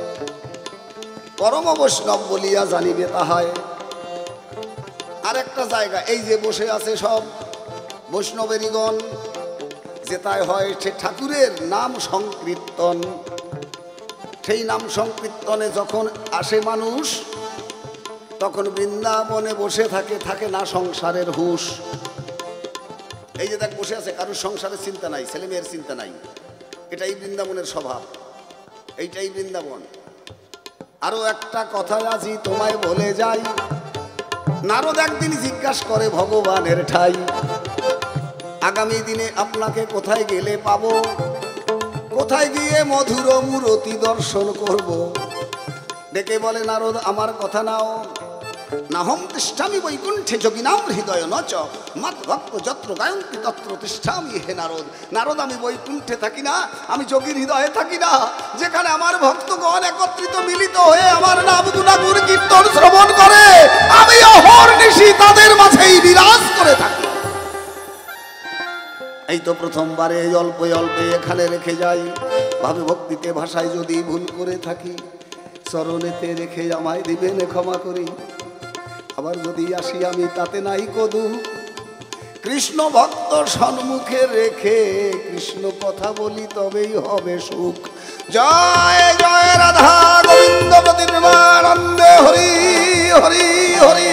পরম বৈষ্ণব বলিয়া জানিবে তাহায়। আর একটা জায়গা, এই যে বসে আছে সব বৈষ্ণবেরিগণ, যেটাই হয় সে ঠাকুরের নাম সংকীর্তন। সেই নাম সংকীর্তনে যখন আসে মানুষ, তখন বৃন্দাবনে বসে থাকে, থাকে না সংসারের হুঁশ। এই যে দেখ বসে আছে, কারোর সংসারের চিন্তা নাই, ছেলে মেয়ের চিন্তা নাই। এটাই বৃন্দাবনের স্বভাব, এইটাই বৃন্দাবন। আরো একটা কথা আজি তোমায় বলে যাই, নারদ একদিন জিজ্ঞাসা করে ভগবানের ঠাই, আগামী দিনে আপনাকে কোথায় গেলে পাবো, কোথায় গিয়ে মধুর মূরতি দর্শন করব। ডেকে বলে নারদ আমার কথা নাও, নাহম তিষ্ঠামি বৈকুণ্ঠে যোগিনাম হৃদয় নচ মত ভক্ত যত্র গায়ন্তি তত্র তিষ্ঠামি। হে নারদ, নারদ আমি বৈকুণ্ঠে থাকি না, আমি যোগীর হৃদয়ে থাকি না, যেখানে আমার ভক্তগণ একত্রিত মিলিত হয়ে আমার নাম গুণাগুণ কীর্তন শ্রবণ করে, আমি অহর্নিশি তাদের মাঝেই বিরাজ করে থাকি। এই তো প্রথমবারে অল্প অল্পে এখানে রেখে যাই, ভাবে ভক্তিতে ভাষায় যদি ভুল করে থাকি, চরণেতে রেখে আমায় দিবেন ক্ষমা করি। আবার যদি আসি আমি তাতে নাই কদু, কৃষ্ণ ভক্ত সম্মুখে রেখে কৃষ্ণ কথা বলি তবেই হবে সুখ। জয় জয় রাধা গোবিন্দ প্রতি প্রেমানন্দে হরি হরি হরি।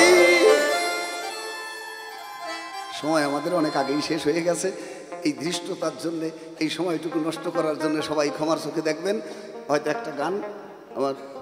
সময় আমাদের অনেক আগেই শেষ হয়ে গেছে, এই ধৃষ্টতার জন্যে, এই সময়টুকু নষ্ট করার জন্য সবাই ক্ষমার চোখে দেখবেন। হয়তো একটা গান আমার